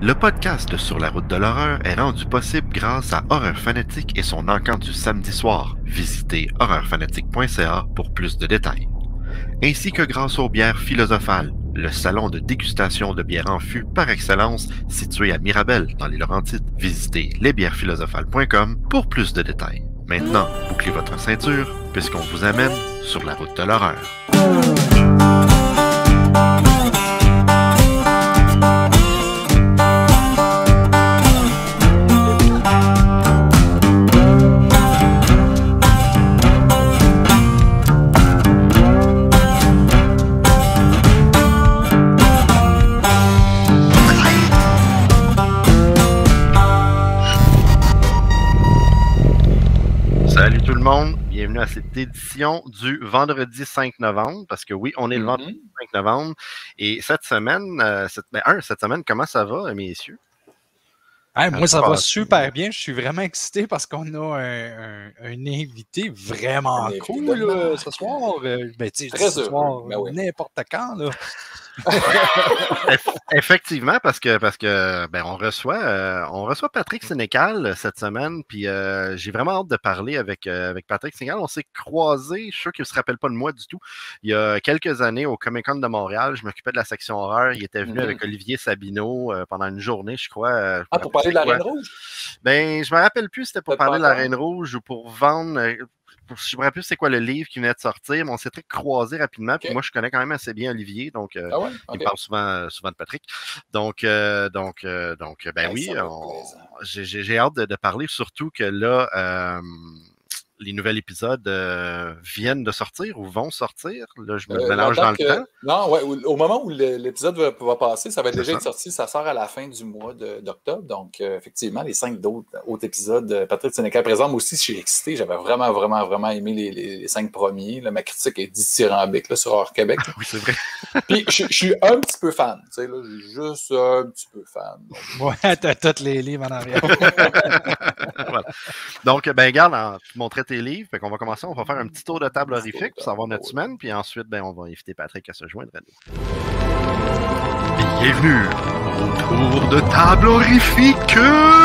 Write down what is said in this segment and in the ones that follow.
Le podcast de Sur la route de l'horreur est rendu possible grâce à Horreur Fanatique et son encamp du samedi soir. Visitez horreurfanatique.ca pour plus de détails. Ainsi que grâce aux bières philosophales, le salon de dégustation de bières en fût par excellence situé à Mirabel dans les Laurentides. Visitez lesbièresphilosophales.com pour plus de détails. Maintenant, bouclez votre ceinture puisqu'on vous amène sur la route de l'horreur. Salut tout le monde, bienvenue à cette édition du vendredi 5 novembre, parce que oui, on est le vendredi 5 novembre, et cette semaine, cette semaine, comment ça va, messieurs? Moi, ça va super bien, je suis vraiment excité parce qu'on a un invité vraiment cool là, ce soir, ce soir, n'importe quand, là. Effectivement, parce que on reçoit Patrick Sénécal cette semaine, puis j'ai vraiment hâte de parler avec Patrick Sénécal. On s'est croisés, je suis sûr qu'il ne se rappelle pas de moi du tout, il y a quelques années au Comic-Con de Montréal. Je m'occupais de la section horreur. Il était venu avec Olivier Sabineau pendant une journée, je crois. Pour parler de la Reine Rouge? Ben, je me rappelle plus si c'était pour parler de la Reine Rouge ou pour vendre. Je me rappelle plus c'est quoi le livre qui venait de sortir, mais on s'était croisés rapidement. Puis moi, je connais quand même assez bien Olivier, donc il parle souvent de Patrick. Donc oui, j'ai hâte de parler, surtout que là, les nouveaux épisodes viennent de sortir ou vont sortir. Là, je me mélange dans le temps. Non, ouais, au moment où l'épisode va passer, ça va déjà être sorti. Ça sort à la fin du mois d'octobre. Donc, effectivement, les 5 autres épisodes, Patrick Sénécal présente. Moi aussi, je suis excité. J'avais vraiment aimé les 5 premiers. Là, ma critique est dithyrambique là, sur Hors Québec. Oui, c'est vrai. Puis, je suis un petit peu fan. Tu sais, là, juste un petit peu fan. Ouais, t'as tous les livres en arrière. Voilà. Donc, regarde, tu montrais tes livres. Fait qu'on va commencer. On va faire un petit tour de table horrifique pour savoir notre semaine. Puis ensuite, on va inviter Patrick à se joindre à nous. Bienvenue au tour de table horrifique.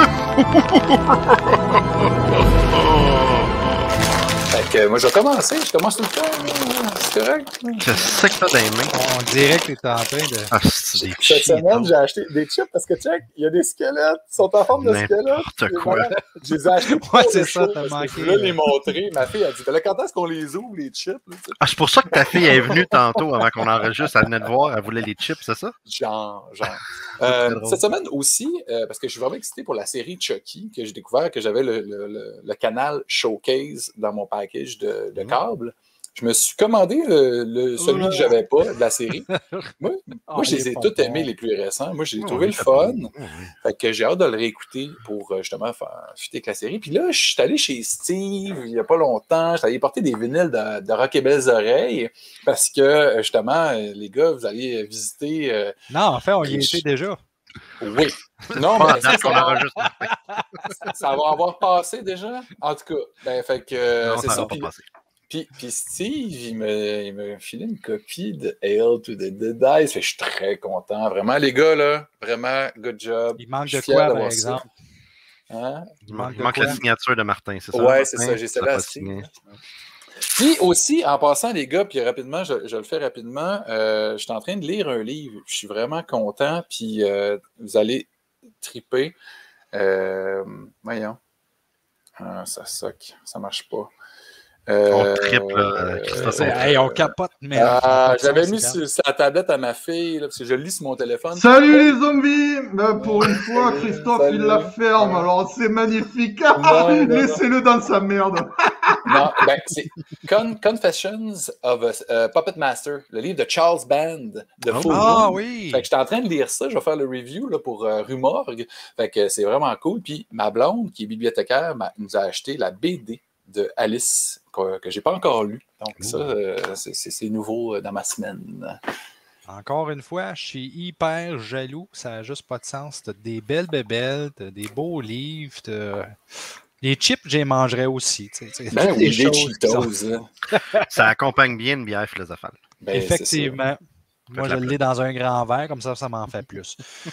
Fait que moi, je vais commencer. Je commence tout le temps. C'est correct. Qu'est-ce que t'as dans les mains? On dirait que t'es en train de... Ah, c'est des Cette semaine, j'ai acheté des chips parce que, check, il y a des squelettes. Ils sont en forme de squelettes. N'importe quoi. Je les ai achetés pour c'est ça, t'as manqué. Je voulais les montrer. Ma fille a dit, là, quand est-ce qu'on les ouvre, les chips? Là, c'est pour ça que ta fille est venue tantôt avant qu'on enregistre. Elle venait de voir, elle voulait les chips, c'est ça? Genre. Cette semaine aussi, parce que je suis vraiment excité pour la série Chucky, que j'ai découvert que j'avais le canal Showcase dans mon package de câbles. Je me suis commandé celui que je n'avais pas de la série. Moi je les ai tous aimés, les plus récents. Moi, j'ai trouvé le fun. Fait que j'ai hâte de le réécouter pour justement faire fitter avec la série. Puis là, je suis allé chez Steve il n'y a pas longtemps. Je suis allé porter des vinyles de Rock et Belles Oreilles parce que justement, les gars, vous allez visiter. Non, en fait, on y était déjà. Oui. Non, mais ça va avoir passé déjà. En tout cas, fait que c'est ça. Puis Steve, il m'a filé une copie de Hail to the Dead Eyes. Je suis très content. Vraiment, les gars, là, vraiment, good job. Il manque de quoi, par exemple? Hein? Il manque la signature de Martin, c'est ça? Ouais, c'est ça. J'ai celle-là à Steve. Puis aussi, en passant, les gars, puis rapidement, je le fais rapidement, je suis en train de lire un livre. Je suis vraiment content. Puis vous allez triper. Voyons. Ça soque. Ça marche pas. On triple, on capote, mais. J'avais mis sur la tablette à ma fille, là, parce que je lis sur mon téléphone. Salut les zombies! Pour une fois, Christophe, il la ferme, alors c'est magnifique. Laissez-le dans sa merde. Non, c'est Confessions of a Puppet Master, le livre de Charles Band de Full Moon. Ah oui! Fait que j'étais en train de lire ça, je vais faire le review là, pour Rue Morgue. Fait que c'est vraiment cool. Puis ma blonde, qui est bibliothécaire, nous a acheté la BD de Alice que j'ai pas encore lu. Donc ça, c'est nouveau dans ma semaine. Encore une fois, je suis hyper jaloux. Ça n'a juste pas de sens. T'as des belles bébelles, t'as des beaux livres, les chips, j'y mangerais aussi. Ben oui, les Cheetos. Ça accompagne bien une bière philosophale. Effectivement. Moi, je l'ai dans un grand verre, comme ça m'en fait plus.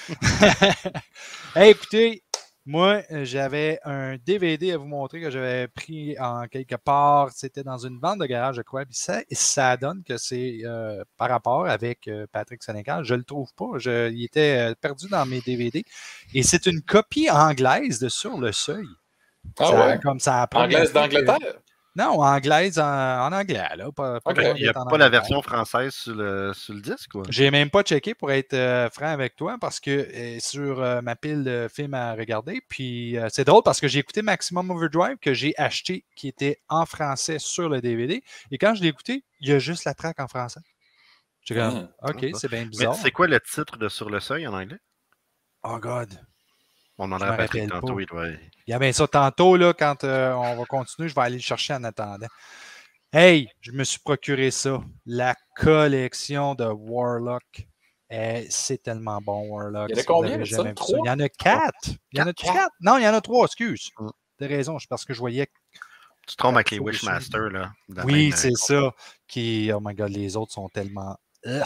Hey, écoutez, moi, j'avais un DVD à vous montrer que j'avais pris en quelque part. C'était dans une bande de garage, je crois. Puis ça donne que c'est par rapport avec Patrick Sénécal. Je ne le trouve pas. Il était perdu dans mes DVD. Et c'est une copie anglaise de Sur le Seuil. Comme ça anglaise d'Angleterre? Non, anglaise en anglais. Là, il n'y a pas la version française sur le disque? Je n'ai même pas checké pour être franc avec toi parce que sur ma pile de films à regarder. Puis c'est drôle parce que j'ai écouté Maximum Overdrive que j'ai acheté qui était en français sur le DVD. Et quand je l'ai écouté, il y a juste la track en français. J'étais comme, OK, c'est bien bizarre. Mais c'est quoi le titre de Sur le Seuil en anglais? Oh God. On en a Patrick tantôt. Il y avait ça tantôt, là, quand on va continuer, je vais aller le chercher en attendant. Hey, je me suis procuré ça. La collection de Warlock. C'est tellement bon, Warlock. Il y en a combien? Il y en a 4. Il y en a 4? Non, il y en a 3, excuse. T'as raison, parce que je voyais... Tu te trompes avec les Wishmaster, là. Oui, c'est ça. Oh my God, les autres sont tellement...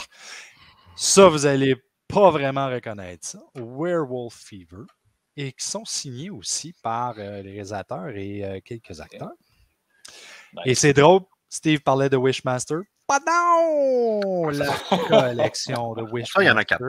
Ça, vous n'allez pas vraiment reconnaître ça. Werewolf Fever. Et qui sont signés aussi par les réalisateurs et quelques acteurs. Nice. Et c'est drôle, Steve parlait de Wishmaster. Pas non! La collection de Wishmaster. Ça, il y en a 4.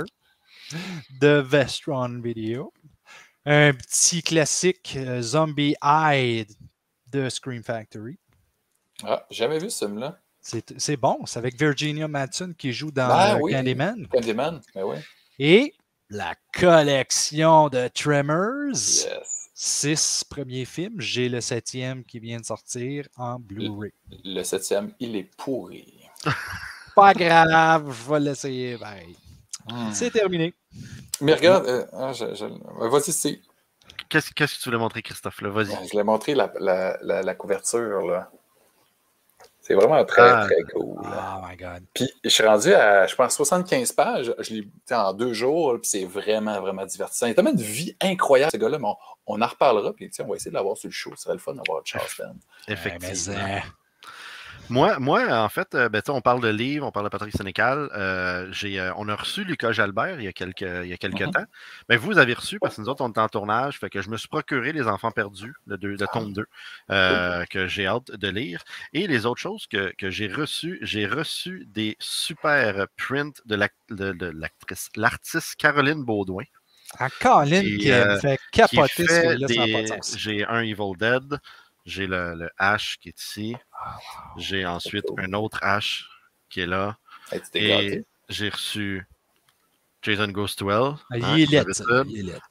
De Vestron Video. Un petit classique Zombie Eye de Scream Factory. Ah, jamais vu ce film-là. C'est bon, c'est avec Virginia Madsen qui joue dans Candyman. Candyman, ben oui. Et la collection de Tremors. Yes. 6 premiers films. J'ai le 7e qui vient de sortir en Blu-ray. Le 7e, il est pourri. Pas grave, je vais l'essayer. C'est terminé. Mais regarde, vas-y, c'est. Qu'est-ce que tu voulais montrer, Christophe? Là? Vas-y. Je voulais montrer la couverture, là. C'est vraiment très, très cool. Oh my God. Puis, je suis rendu à, je pense, 75 pages. Je l'ai en 2 jours, puis c'est vraiment, vraiment divertissant. Il y a tellement de vie incroyable, ces gars-là, mais on en reparlera, puis on va essayer de l'avoir sur le show. Ce serait le fun d'avoir Charles Penn. Effectivement. Moi, en fait, on parle de livres, on parle de Patrick Sénécal. On a reçu Lucas Jalbert il y a quelques temps. Mais vous avez reçu, parce que nous autres, on est en tournage, fait que je me suis procuré Les Enfants perdus, le tome 2, que j'ai hâte de lire. Et les autres choses que j'ai reçu des super prints de l'artiste Caroline Baudouin. Caroline qui fait capoter J'ai un Evil Dead. J'ai le H qui est ici. J'ai ensuite un autre H qui est là. Et j'ai reçu Jason Goes to Hell. Il est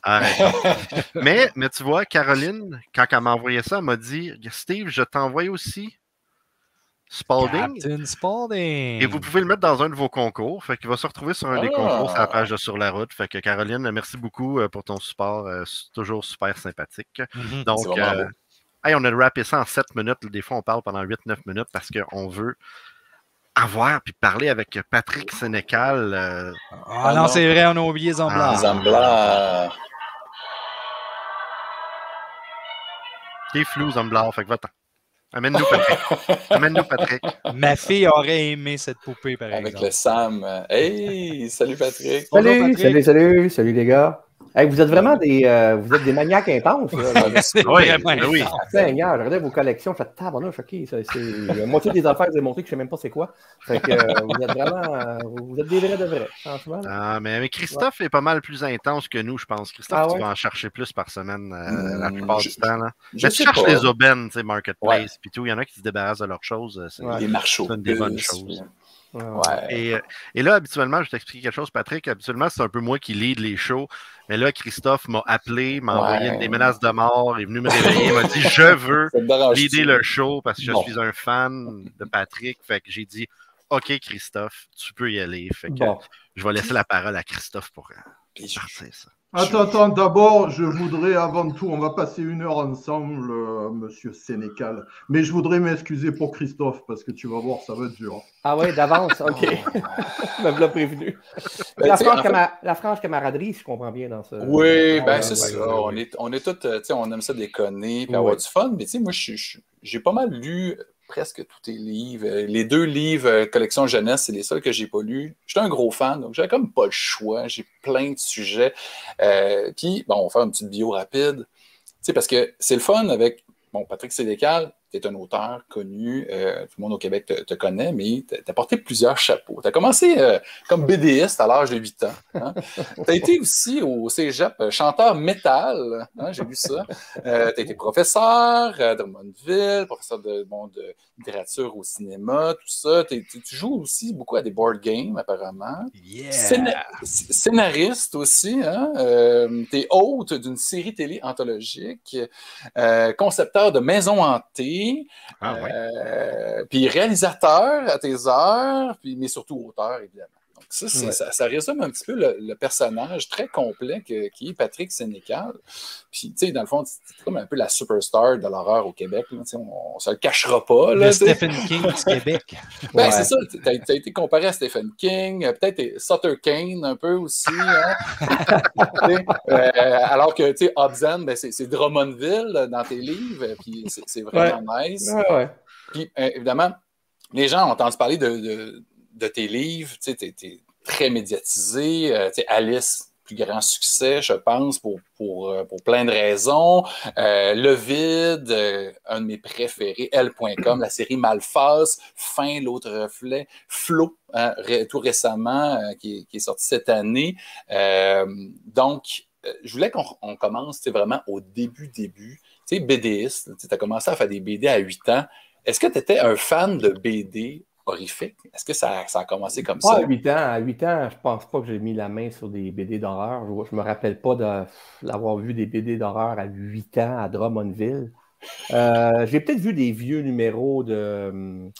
mais tu vois, Caroline, quand elle m'a envoyé ça, elle m'a dit Steve, je t'envoie aussi Spalding. Captain Spalding. Et vous pouvez le mettre dans un de vos concours. Fait qu'il va se retrouver sur un des concours sur la page de Sur la route. Fait que Caroline, merci beaucoup pour ton support. C'est toujours super sympathique. Donc, on a rappé ça en 7 minutes. Des fois, on parle pendant 8-9 minutes parce qu'on veut avoir puis parler avec Patrick Sénécal. Non, c'est vrai, on a oublié Zambla. Zambla. T'es flou, Zambla. Fait que va-t'en. Amène-nous Patrick. Ma fille aurait aimé cette poupée, par exemple. Avec le Sam. Hey, salut Patrick. Salut les gars. Hey, vous êtes vraiment des maniaques intenses. Oui. Seigneur, je regardais vos collections, je fais tabarnouche, ok. La moitié des affaires que vous avez montrées que je ne sais même pas c'est quoi. Fait que vous êtes vraiment. Vous êtes des vrais de vrais, franchement. Mais Christophe est pas mal plus intense que nous, je pense. Christophe, tu vas en chercher plus par semaine la plupart du temps. Là. Mais tu cherches les aubaines, Marketplace, puis tout. Il y en a qui se débarrassent de leurs choses. Les marchés. C'est une des bonnes choses. Et là, habituellement, je vais t'expliquer quelque chose, Patrick. Habituellement, c'est un peu moi qui lead les shows. Mais là, Christophe m'a appelé, m'a envoyé des menaces de mort, est venu me réveiller, il m'a dit « Je veux leader le show parce que je suis un fan de Patrick. » Fait que j'ai dit « OK, Christophe, tu peux y aller. » Fait que je vais laisser la parole à Christophe pour partir ça. Attends, d'abord, je voudrais, avant tout, on va passer 1 heure ensemble, monsieur Sénécal. Mais je voudrais m'excuser pour Christophe, parce que tu vas voir, ça va être dur. Ah ouais, d'avance, ok. Tu m'avais prévenu. La franche camaraderie, si je comprends bien dans ça. Oui, c'est ça. On est tous, on aime ça déconner, puis avoir du fun. Mais tu sais, moi, j'ai pas mal lu presque tous tes livres. Les 2 livres collection jeunesse, c'est les seuls que j'ai pas lus. J'étais un gros fan, donc j'avais comme pas le choix. J'ai plein de sujets. Puis, bon, on va faire une petite bio rapide. Tu sais, parce que c'est le fun avec Patrick Sénécal. Tu es un auteur connu, tout le monde au Québec te connaît, mais tu as porté plusieurs chapeaux. Tu as commencé comme BDiste à l'âge de 8 ans. Hein? Tu as été aussi au cégep chanteur métal, hein? J'ai lu ça. Tu as été professeur à Drummondville, professeur de littérature au cinéma, tout ça. Tu joues aussi beaucoup à des board games, apparemment. Yeah. Scénariste aussi. Hein? Tu es hôte d'une série télé anthologique, concepteur de maisons hantées. Puis réalisateur à tes heures, mais surtout auteur, évidemment. Donc ça résume un petit peu le personnage très complet qui est Patrick Sénécal. Puis, tu sais, dans le fond, c'est comme un peu la superstar de l'horreur au Québec. Là, on ne se le cachera pas. Là, le Stephen King du Québec. Ben, c'est ça. Tu as été comparé à Stephen King, peut-être Sutter Kane un peu aussi. Hein? Alors que, tu sais, Hobson, ben, c'est Drummondville dans tes livres. Puis c'est vraiment nice. Puis, évidemment, les gens ont entendu parler de tes livres. Tu sais, tu es très médiatisé. Tu sais, Alice, plus grand succès, je pense, pour plein de raisons. Le Vide, un de mes préférés, Elle.com, la série Malphas, Fin, l'autre reflet, Flo, hein, tout récemment, qui est sorti cette année. Donc, je voulais qu'on commence vraiment au début. Tu sais, BDiste, tu as commencé à faire des BD à 8 ans. Est-ce que tu étais un fan de BD horrifique? Est-ce que ça a commencé comme ça? À 8 ans, je pense pas que j'ai mis la main sur des BD d'horreur. Je me rappelle pas d'avoir vu des BD d'horreur à 8 ans à Drummondville. J'ai peut-être vu des vieux numéros de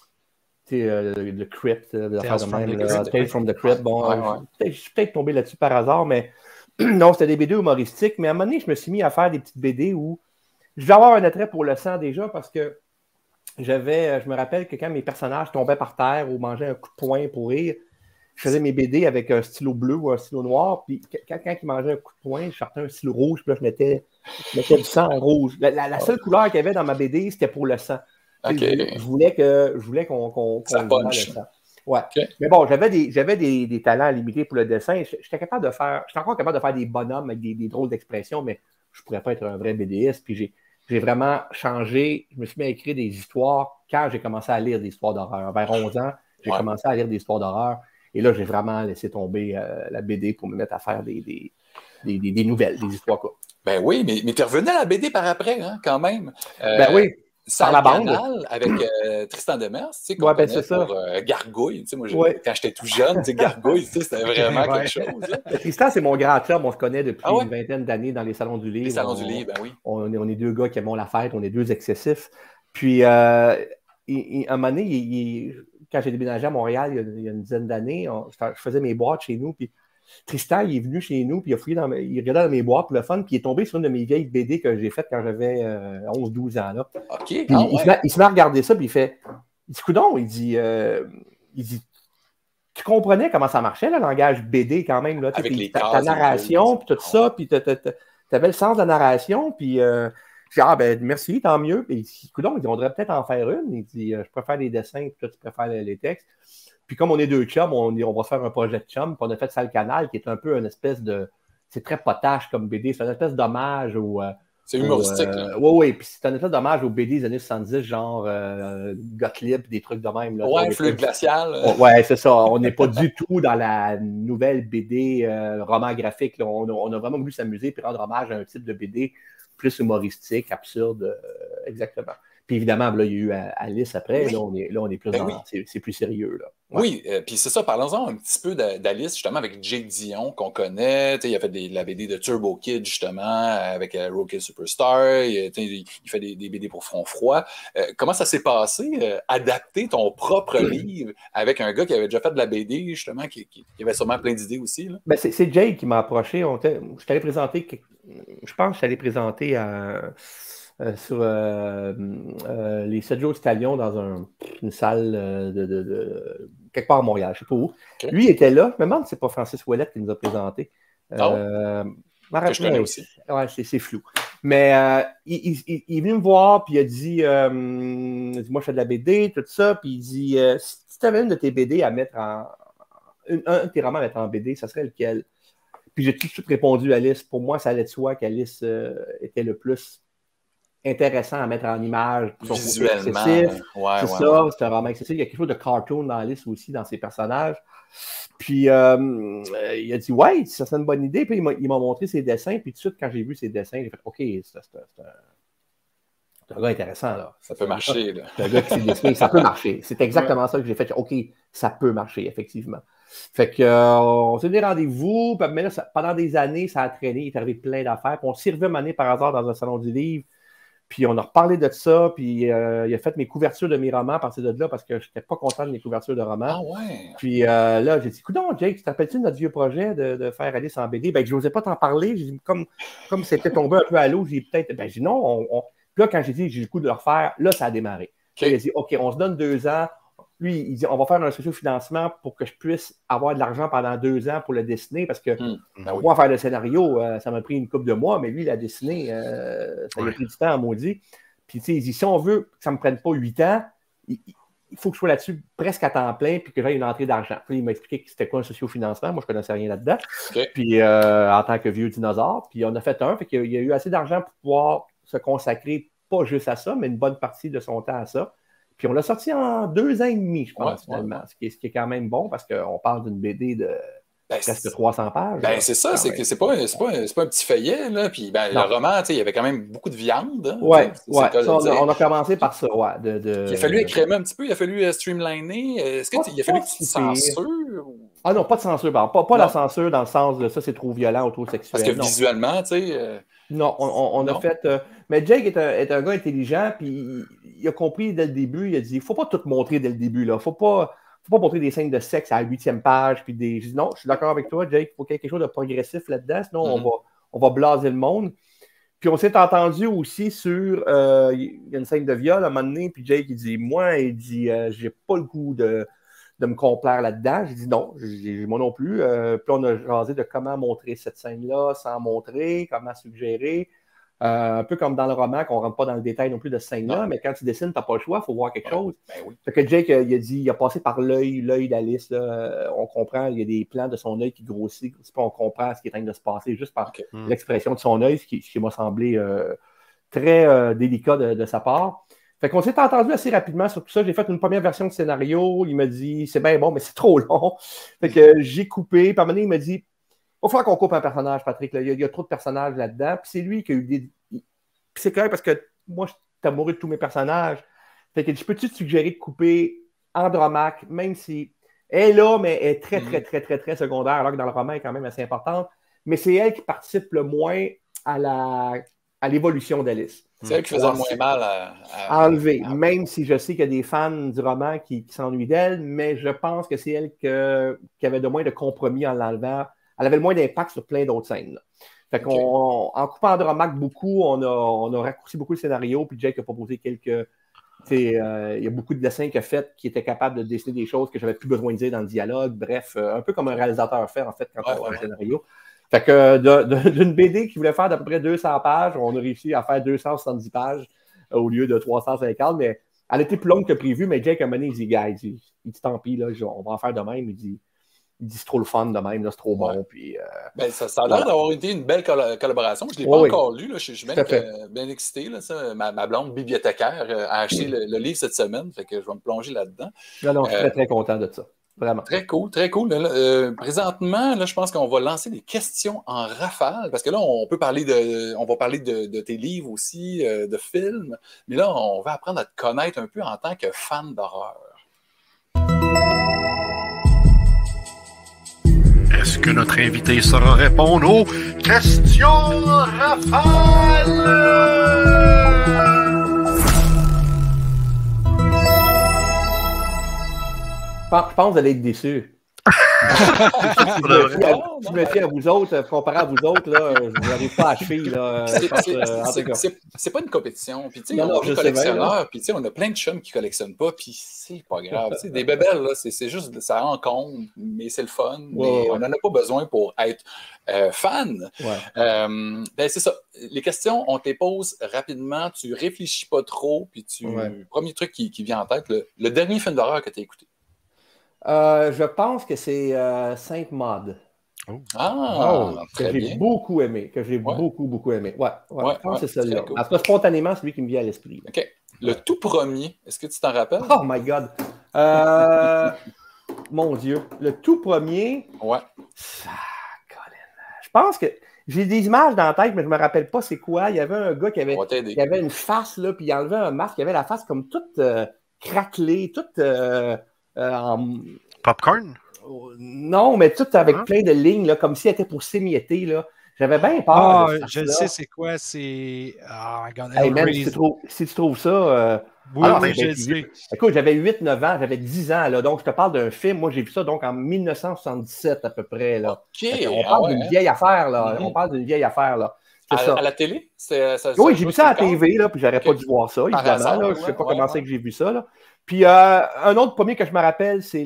Crypt, Tales from the Crypt. Bon, je suis peut-être tombé là-dessus par hasard, mais non, c'était des BD humoristiques. Mais à un moment donné, je me suis mis à faire des petites BD où je vais avoir un attrait pour le sang déjà parce que je me rappelle que quand mes personnages tombaient par terre ou mangeaient un coup de poing pour rire, je faisais mes BD avec un stylo bleu ou un stylo noir, puis quand ils mangeaient un coup de poing, je sortais un stylo rouge, puis là, je mettais du sang en rouge. La seule couleur qu'il y avait dans ma BD, c'était pour le sang. Okay. Je voulais qu'on voit le sang. Ouais. Okay. Mais bon, j'avais des talents limités pour le dessin. J'étais encore capable de faire des bonhommes avec des drôles d'expressions, mais je ne pourrais pas être un vrai BDiste, puis j'ai vraiment changé. Je me suis mis à écrire des histoires quand j'ai commencé à lire des histoires d'horreur. Vers 11 ans, j'ai commencé à lire des histoires d'horreur. Et là, j'ai vraiment laissé tomber la BD pour me mettre à faire des nouvelles, des histoires quoi. Ben oui, mais tu es revenu à la BD par après, hein, quand même. Ben oui. Par la bande. Avec Tristan Demers, tu sais, qu'on connaît pour Gargouille. Tu sais, moi, quand j'étais tout jeune, tu sais, Gargouille, tu sais, c'était vraiment quelque chose. Tristan, c'est mon grand chum. On se connaît depuis une vingtaine d'années dans les salons du livre. Les salons du livre, ben oui. On est 2 gars qui aiment la fête, on est 2 excessifs. Puis, à un moment donné, quand j'ai déménagé à Montréal, il y a une dizaine d'années, je faisais mes boîtes chez nous, puis Tristan, il est venu chez nous, puis il a fouillé il regardait dans mes boîtes pour le fun, puis il est tombé sur une de mes vieilles BD que j'ai faites quand j'avais 11-12 ans. Là. OK. Il se met à regarder ça, puis il dit, coudonc, il dit, tu comprenais comment ça marchait, le langage BD quand même, là, avec ta narration, puis tout ça, puis tu avais le sens de la narration, puis j'ai dit, ben merci, tant mieux. Puis il dit, coudonc, on devrait peut-être en faire une. Il dit, je préfère les dessins, puis toi, tu préfères les textes. Puis comme on est 2 chums, on va se faire un projet de chum. Puis on a fait ça le canal, qui est un peu une espèce de... C'est très potache comme BD. C'est une espèce d'hommage au... c'est humoristique. Oui. Puis c'est un espèce d'hommage aux BD des années 70, genre Gottlieb, des trucs de même. Oui, Fluide glacial. Oui, c'est ça. On n'est pas du tout dans la nouvelle BD roman graphique. Là. On a vraiment voulu s'amuser et rendre hommage à un type de BD plus humoristique, absurde. Exactement. Puis évidemment, là, il y a eu Alice après. Oui. Là, on est plus dans... C'est plus sérieux. Là. Ouais. Oui, puis c'est ça. Parlons-en un petit peu d'Alice, justement, avec Jake Dion, qu'on connaît. Il a fait la BD de Turbo Kid, justement, avec Rocket Superstar. Il fait des BD pour Front Froid. Comment ça s'est passé, adapter ton propre livre avec un gars qui avait déjà fait de la BD, justement, qui avait sûrement plein d'idées aussi? Là? Ben, c'est Jake qui m'a approché. Je t'allais présenter... Je pense que je t'allais présenter sur les 7 jours du Talion dans une salle de quelque part à Montréal, je ne sais pas où. Okay. Lui était là. Je me demande si ce n'est pas Francis Ouellette qui nous a présenté. Que je connais aussi. Ouais, c'est flou. Mais il est venu me voir, puis il a dit, moi, je fais de la BD, tout ça, puis il dit, si tu avais une de tes BD à mettre un de tes romans à mettre en BD, ça serait lequel? Puis j'ai tout de suite répondu à Alice. Pour moi, ça allait de soi qu'Alice était le plus intéressant à mettre en image. Visuellement. C'est ça, c'est un roman excessif. Il y a quelque chose de cartoon dans Alice aussi, dans ses personnages. Puis il a dit, ouais, ça serait une bonne idée. Puis il m'a montré ses dessins. Puis tout de suite, quand j'ai vu ses dessins, j'ai fait, OK, c'est un gars intéressant, là. Ça peut marcher, là. C'est un gars qui s'est dessiné, ça peut marcher. C'est exactement ça que j'ai fait. OK, ça peut marcher, effectivement. Fait que on s'est donné rendez-vous, mais là, pendant des années, ça a traîné, il est arrivé plein d'affaires. Puis on s'est revu une année par hasard dans un salon du livre. Puis on a reparlé de ça, puis il a fait mes couvertures de mes romans à partir de là parce que je n'étais pas content de mes couvertures de romans. Ah ouais. Puis là, j'ai dit, coudonc, Jake, tu t'appelles-tu de notre vieux projet de faire Alice en BD? Ben, je n'osais pas t'en parler. J'ai dit, comme c'était tombé un peu à l'eau, j'ai peut-être. Ben, j'ai dit non. Puis là, quand j'ai dit, j'ai le coup de le refaire, là, ça a démarré. Okay. Il a dit, OK, on se donne 2 ans. Lui, il dit, on va faire un socio-financement pour que je puisse avoir de l'argent pendant 2 ans pour le dessiner parce que moi, faire le scénario, ça m'a pris une couple de mois, mais lui, il a dessiné, ça lui a pris du temps à maudit. Puis, tu sais, il dit, si on veut que ça ne me prenne pas 8 ans, il faut que je sois là-dessus presque à temps plein puis que j'aille une entrée d'argent. Puis, il m'a expliqué que c'était quoi un socio-financement. Moi, je ne connaissais rien là-dedans. Okay. Puis, en tant que vieux dinosaure, puis on a fait un. Fait qu'il y a eu assez d'argent pour pouvoir se consacrer pas juste à ça, mais une bonne partie de son temps à ça. Puis on l'a sorti en 2 ans et demi, je pense, finalement. Ce qui est quand même bon parce qu'on parle d'une BD de presque 300 pages. Ben, c'est ça, c'est pas un petit feuillet, là. Puis le roman, il y avait quand même beaucoup de viande. Hein, on a commencé par ça, Il a fallu écrémer un petit peu, il a fallu streamliner. Est-ce qu'il a fallu que tu te censures? Ah non, pas de censure. Pas la censure dans le sens de ça, c'est trop violent ou trop sexuel. Parce que visuellement, tu sais... Non, on a fait... mais Jake est un gars intelligent, puis il a compris dès le début, il a dit, il ne faut pas tout montrer dès le début, là. Faut pas montrer des scènes de sexe à la 8e page, puis des... Je dis, non, je suis d'accord avec toi, Jake, il faut qu'il y ait quelque chose de progressif là-dedans, sinon on va blaser le monde. Puis on s'est entendu aussi sur... il y a une scène de viol à un moment donné, puis Jake, il dit, j'ai pas le goût de me complaire là-dedans. J'ai dit non, moi non plus. Puis on a jasé de comment montrer cette scène-là sans montrer, comment suggérer. Un peu comme dans le roman, qu'on ne rentre pas dans le détail non plus de cette scène-là, mais quand tu dessines, tu n'as pas le choix, il faut voir quelque chose. Ben oui. Fait que Jake, il a passé par l'œil d'Alice. On comprend, il y a des plans de son œil qui grossit, puis on comprend ce qui est en train de se passer juste par l'expression de son œil, ce qui m'a semblé très délicat de sa part. Fait qu'on s'est entendu assez rapidement sur tout ça. J'ai fait une première version de scénario. Il m'a dit, c'est bien bon, mais c'est trop long. Fait que j'ai coupé. Puis à un moment donné, il m'a dit, il va falloir qu'on coupe un personnage, Patrick. Là. Il y a trop de personnages là-dedans. Puis c'est lui qui a eu des... Puis c'est clair parce que moi, je suis amoureux de tous mes personnages. Fait que je peux-tu te suggérer de couper Andromaque, même si elle est là, mais elle est très, très, très, très, très secondaire, alors que dans le roman, elle est quand même assez importante. Mais c'est elle qui participe le moins à l'évolution d'Alice. C'est elle qui faisait moins mal à enlever, même si je sais qu'il y a des fans du roman qui s'ennuient d'elle, mais je pense que c'est elle qui avait le moins de compromis en l'enlevant. Elle avait le moins d'impact sur plein d'autres scènes. Là. Fait en coupant Andromaque beaucoup, on a raccourci beaucoup le scénario, puis Jake a proposé quelques... il y a beaucoup de dessins qu'il a fait qui étaient capables de dessiner des choses que j'avais plus besoin de dire dans le dialogue. Bref, un peu comme un réalisateur fait, en fait, quand on voit un scénario. Fait que d'une BD qui voulait faire d'à peu près 200 pages, on a réussi à faire 270 pages au lieu de 350, mais elle était plus longue que prévu, mais Jake, à un moment donné, il dit, gars, il dit tant pis, là, on va en faire de même. Il dit c'est trop le fun de même, là, c'est trop bon. Puis, ça a l'air d'avoir été une belle collaboration. Je ne l'ai pas encore lu, là, je suis bien excité. Là, ça. Ma blonde bibliothécaire a acheté le livre cette semaine, fait que je vais me plonger là-dedans. Non, je suis très, très content de ça. Vraiment. Très cool, très cool. Présentement, là, je pense qu'on va lancer des questions en rafale, parce que là, on va parler de tes livres aussi, de films, mais là, on va apprendre à te connaître un peu en tant que fan d'horreur. Est-ce que notre invité saura répondre aux questions rafale? Je pense que vous allez être déçus. Je me fie à vous autres, comparé à vous autres, là, je n'arrive pas à cheville. C'est pas une compétition. Puis, tu sais, on est collectionneur, puis, tu sais, on a plein de chums qui collectionnent pas, puis c'est pas grave. Des bébelles, là, c'est juste, ça encombre, mais c'est le fun. Mais on n'en a pas besoin pour être fan. Ben, c'est ça. Les questions, on te les pose rapidement, tu réfléchis pas trop, puis premier truc qui vient en tête, le dernier film d'horreur que tu as écouté. Je pense que c'est Sainte Maud. Que j'ai beaucoup aimé. Beaucoup aimé. Je pense que c'est celle-là. Cool. En tout cas, spontanément, c'est lui qui me vient à l'esprit. OK. Le tout premier, est-ce que tu t'en rappelles? Oh my God! Mon Dieu. Le tout premier. Je pense que j'ai des images dans la tête, mais je ne me rappelle pas c'est quoi. Il y avait un gars qui avait une face, là, puis il enlevait un masque, il avait la face comme toute craquelée, toute en... Popcorn? Non, mais toute avec plein de lignes, là, comme si elle était pour s'émietter, là. J'avais bien peur. Je sais c'est quoi, c'est... Oh my God. Hey, man, si tu trouves ça... je sais. Écoute, j'avais 8-9 ans, j'avais 10 ans, là, donc je te parle d'un film. Moi, j'ai vu ça donc en 1977 à peu près. Là. On parle d'une vieille affaire, là. On parle d'une vieille affaire, là. À la télé? Oui, j'ai vu ça à la TV, là, puis j'aurais pas dû voir ça, évidemment. Là, je ne sais pas comment c'est que j'ai vu ça. Là. Puis un autre premier que je me rappelle, c'est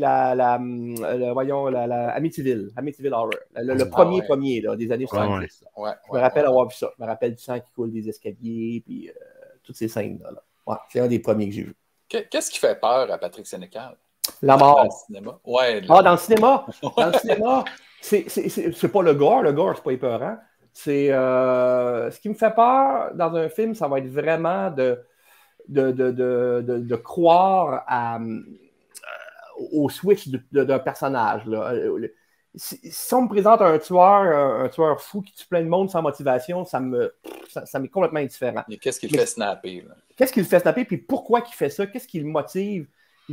Amityville Horror. Le premier là, des années 70. Je me rappelle avoir vu ça. Je me rappelle du sang qui coule des escaliers, puis toutes ces scènes-là. C'est un des premiers que j'ai vu. Qu'est-ce qui fait peur à Patrick Sénécal? La mort. Dans le cinéma. Dans le cinéma. Dans le cinéma, c'est pas le gore. Le gore, c'est pas épeurant. C'est ce qui me fait peur dans un film, ça va être vraiment de croire au switch d'un personnage. Là. Si on me présente un tueur fou qui tue plein de monde sans motivation, ça m'est complètement indifférent. Mais qu'est-ce qui le fait snapper? Qu'est-ce qui le fait snapper? Puis pourquoi il fait ça? Qu'est-ce qui le motive?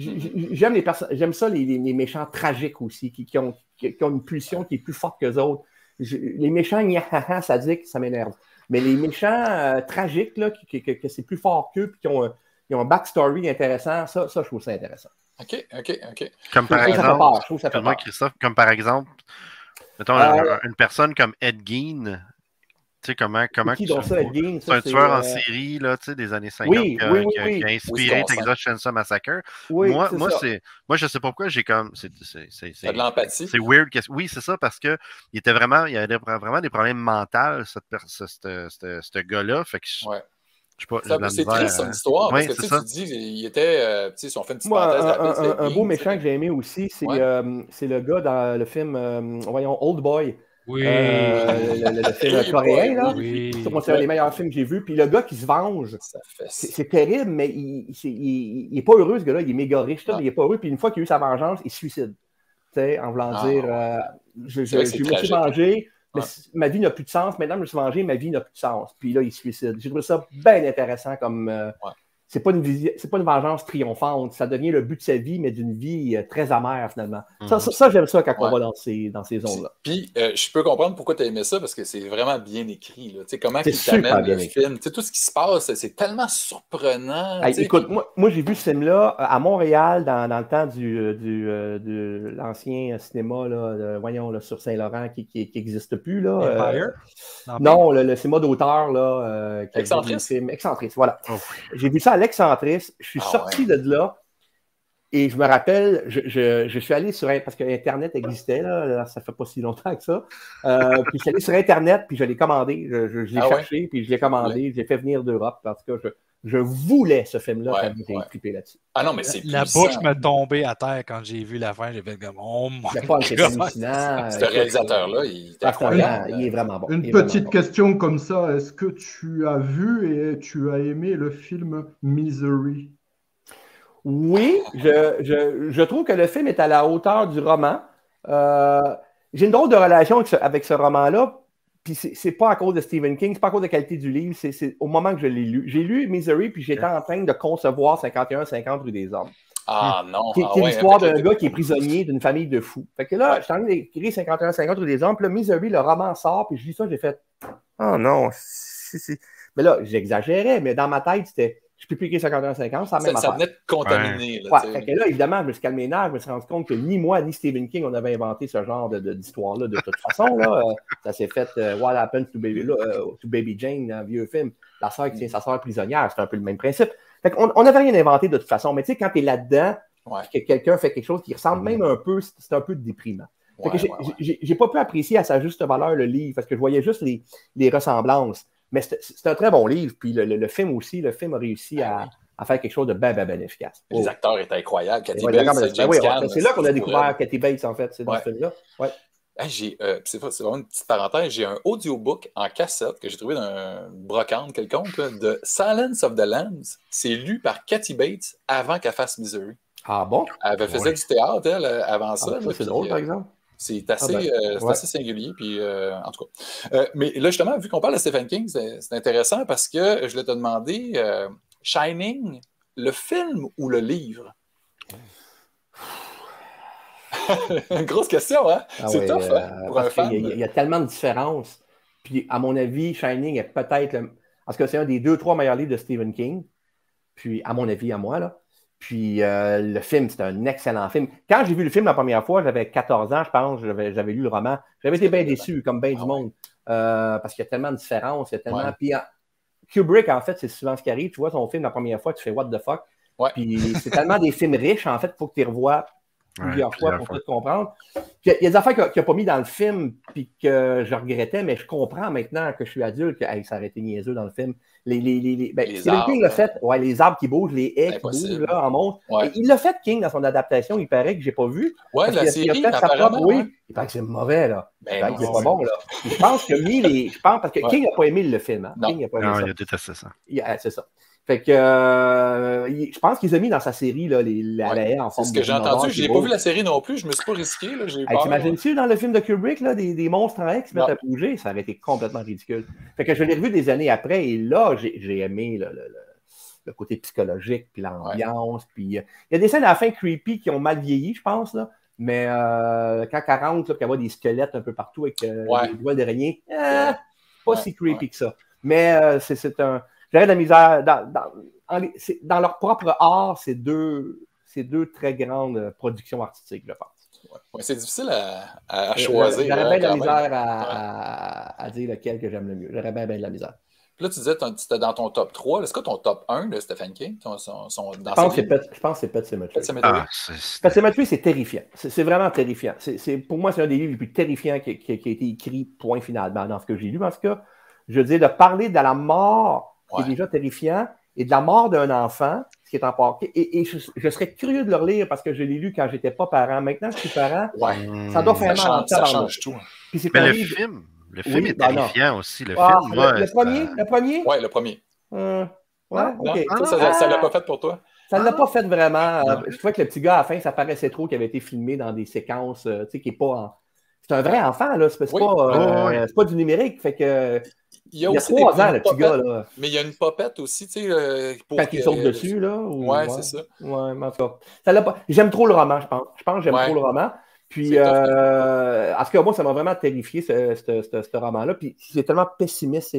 J'aime ça, les méchants tragiques aussi, qui ont une pulsion qui est plus forte qu'eux autres. Les méchants sadiques, ça m'énerve. Mais les méchants tragiques, là, que c'est plus fort qu'eux, puis qui ont un backstory intéressant, ça, je trouve ça intéressant. OK. Comme par exemple, Christophe, comme par exemple, mettons, une personne comme Ed Gein, tu sais, comment c'est un tueur en série là, des années 50 qui a inspiré Texas Chainsaw Massacre. Moi, je sais pas pourquoi j'ai comme... C'est de l'empathie. C'est weird. Oui, c'est ça, parce que il avait vraiment des problèmes mentaux, ce gars-là. Fait que c'est triste son histoire, parce que tu dis, il était, si on fait une petite parenthèse, un beau méchant que j'ai aimé aussi, c'est le gars dans le film, Old Boy. Oui. Le film coréen, là. C'est un des meilleurs films que j'ai vus. Puis le gars qui se venge, c'est terrible, mais il n'est pas heureux, ce gars-là. Il est méga riche, il n'est pas heureux. Puis une fois qu'il a eu sa vengeance, il se suicide. Tu sais, en voulant dire, je me suis vengé, mais ma vie n'a plus de sens. Maintenant, je me suis vengé, ma vie n'a plus de sens. Puis là, il se suicide. J'ai trouvé ça bien intéressant comme... C'est pas une vengeance triomphante. Ça devient le but de sa vie, mais d'une vie très amère, finalement. Ça, j'aime ça quand on va dans ces zones-là. Puis, je peux comprendre pourquoi tu as aimé ça, parce que c'est vraiment bien écrit. Là. Comment il t'amène le film. Tout ce qui se passe, c'est tellement surprenant. Écoute, moi, j'ai vu ce film-là à Montréal dans le temps de l'ancien cinéma, là, sur Saint-Laurent, qui n'existe plus. Là, Empire? Non, le cinéma d'auteur. Excentrice, voilà. J'ai vu ça à l'Excentrice, je suis sorti de là et je me rappelle, je suis allé sur parce que Internet existait, là, ça fait pas si longtemps que ça. Puis je suis allé sur Internet, puis je l'ai commandé, je l'ai cherché, puis je l'ai commandé, je l'ai fait venir d'Europe parce que je voulais ce film-là, j'ai trippé là-dessus. Ah non, mais c'est la bouche m'est tombée à terre quand j'ai vu la fin, j'ai fait comme oh my God. Ce réalisateur-là, il est incroyable. Il est vraiment bon. Une petite question comme ça, est-ce que tu as vu et tu as aimé le film Misery? Oui, je trouve que le film est à la hauteur du roman. J'ai une drôle de relation avec ce roman-là. Puis c'est pas à cause de Stephen King, c'est pas à cause de la qualité du livre, c'est au moment que je l'ai lu. J'ai lu Misery, puis j'étais en train de concevoir 51-50 rue des Hommes. Ah non! Qui est l'histoire d'un gars qui est prisonnier d'une famille de fous. Fait que là, je suis en train d'écrire 51-50 rue des Hommes, puis là, Misery, le roman sort, puis je lis ça, j'ai fait « Oh non! » Mais là, j'exagérais, mais dans ma tête, c'était je peux plus écrire 51-50, c'est la même affaire. Ça venait de contaminer. Fait que là, évidemment, je me suis calmé les nerfs, je me suis rendu compte que ni moi, ni Stephen King, on avait inventé ce genre d'histoire-là de toute façon. Là. Ça s'est fait What Happened to Baby Jane, dans un vieux film. La sœur qui tient sa sœur prisonnière, c'est un peu le même principe. Fait qu'on n'avait rien inventé de toute façon, mais tu sais, quand tu es là-dedans, que quelqu'un fait quelque chose qui ressemble même un peu, c'est un peu déprimant. Fait que j'ai pas pu apprécier à sa juste valeur le livre, parce que je voyais juste les ressemblances. Mais c'est un très bon livre, puis le film aussi, le film a réussi à faire quelque chose de bien efficace. Les acteurs étaient incroyables. Cathy Bates, James Caan, c'est là qu'on a découvert Cathy Bates, en fait, c'est dans ce film-là. Ouais. C'est vraiment une petite parenthèse, j'ai un audiobook en cassette que j'ai trouvé dans une brocante quelconque de Silence of the Lambs. C'est lu par Cathy Bates avant qu'elle fasse Misery. Ah bon? Elle faisait du théâtre, elle, avant ça. C'est drôle, par exemple. C'est assez singulier. Puis, en tout cas. Mais là, justement, vu qu'on parle de Stephen King, c'est intéressant parce que je voulais te demander Shining, le film ou le livre? Une grosse question, hein? C'est tough, pour un fan. Il y a tellement de différences. Puis, à mon avis, Shining est peut-être parce que c'est un des 2-3 meilleurs livres de Stephen King. Puis, à mon avis, à moi, là. Puis le film, c'est un excellent film. Quand j'ai vu le film la première fois, j'avais 14 ans, je pense, j'avais lu le roman. J'avais été bien déçu, comme bien du monde, parce qu'il y a tellement de différences. Il y a tellement... Puis Kubrick, en fait, c'est souvent ce qui arrive. Tu vois son film la première fois, tu fais « what the fuck ». Puis c'est tellement des films riches, en fait, il faut que tu les revoies plusieurs fois pour tout comprendre. Puis, il y a des affaires qu'il n'a pas mis dans le film puis que je regrettais, mais je comprends maintenant que je suis adulte que ça aurait été niaiseux dans le film. Stephen King l'a fait, les arbres qui bougent, les haies qui bougent là, en montre. Il l'a fait, King, dans son adaptation, il paraît que je n'ai pas vu. La série, apparemment. Il paraît que c'est mauvais, là. Il paraît que c'est pas bon, là. Je pense que parce que King n'a pas aimé le film. Hein. King n'a pas aimé ça. Il a détesté ça. C'est ça. Fait que je pense qu'ils ont mis dans sa série là, la haie en forme de. C'est ce que j'ai entendu. Je n'ai pas vu la série non plus. Je ne me suis pas risqué. T'imagines-tu dans le film de Kubrick là, des monstres en haie qui se mettent à bouger? Ça aurait été complètement ridicule. Fait que je l'ai revu des années après et là, j'ai aimé le côté psychologique puis l'ambiance. Puis il y a des scènes à la fin creepy qui ont mal vieilli, je pense. Là. Mais quand 40, qu'elle voit des squelettes un peu partout avec des voiles d'araignée, pas si creepy que ça. Mais c'est un. J'aurais de la misère. Dans leur propre art, c'est deux très grandes productions artistiques, je pense. C'est difficile à choisir. J'aurais bien de la misère à dire lequel que j'aime le mieux. J'aurais bien de la misère. Puis là, tu disais que c'était dans ton top 3. Est-ce que ton top 1 de Stephen King? Je pense que c'est Pet Sematary. Pet Sematary, c'est terrifiant. C'est vraiment terrifiant. Pour moi, c'est un des livres les plus terrifiants qui a été écrit, point final, dans ce que j'ai lu. En tout cas, je veux dire, de parler de la mort qui est déjà terrifiant, et de la mort d'un enfant, ce qui est en parquet. Et je serais curieux de le relire parce que je l'ai lu quand je n'étais pas parent. Maintenant, je suis parent. Ça doit faire mal. Ça change tout. Puis mais le film est terrifiant aussi. Le film, le premier? Oui, le premier. OK. Ça ne l'a pas fait pour toi? Ça ne l'a pas fait vraiment. Je trouvais que le petit gars, à la fin, ça paraissait trop qu'il avait été filmé dans des séquences, tu sais, qui n'est pas... C'est un vrai enfant, là. C'est pas du numérique. Fait que... Il y a 3 ans, le petit gars, là. Mais il y a une popette aussi, tu sais. Quand il saute dessus, là. C'est ça. Ouais, mais en tout cas. J'aime trop le roman, je pense. Je pense que j'aime trop le roman. Puis, en tout cas, moi, ça m'a vraiment terrifié, ce roman-là. Puis, c'est tellement pessimiste.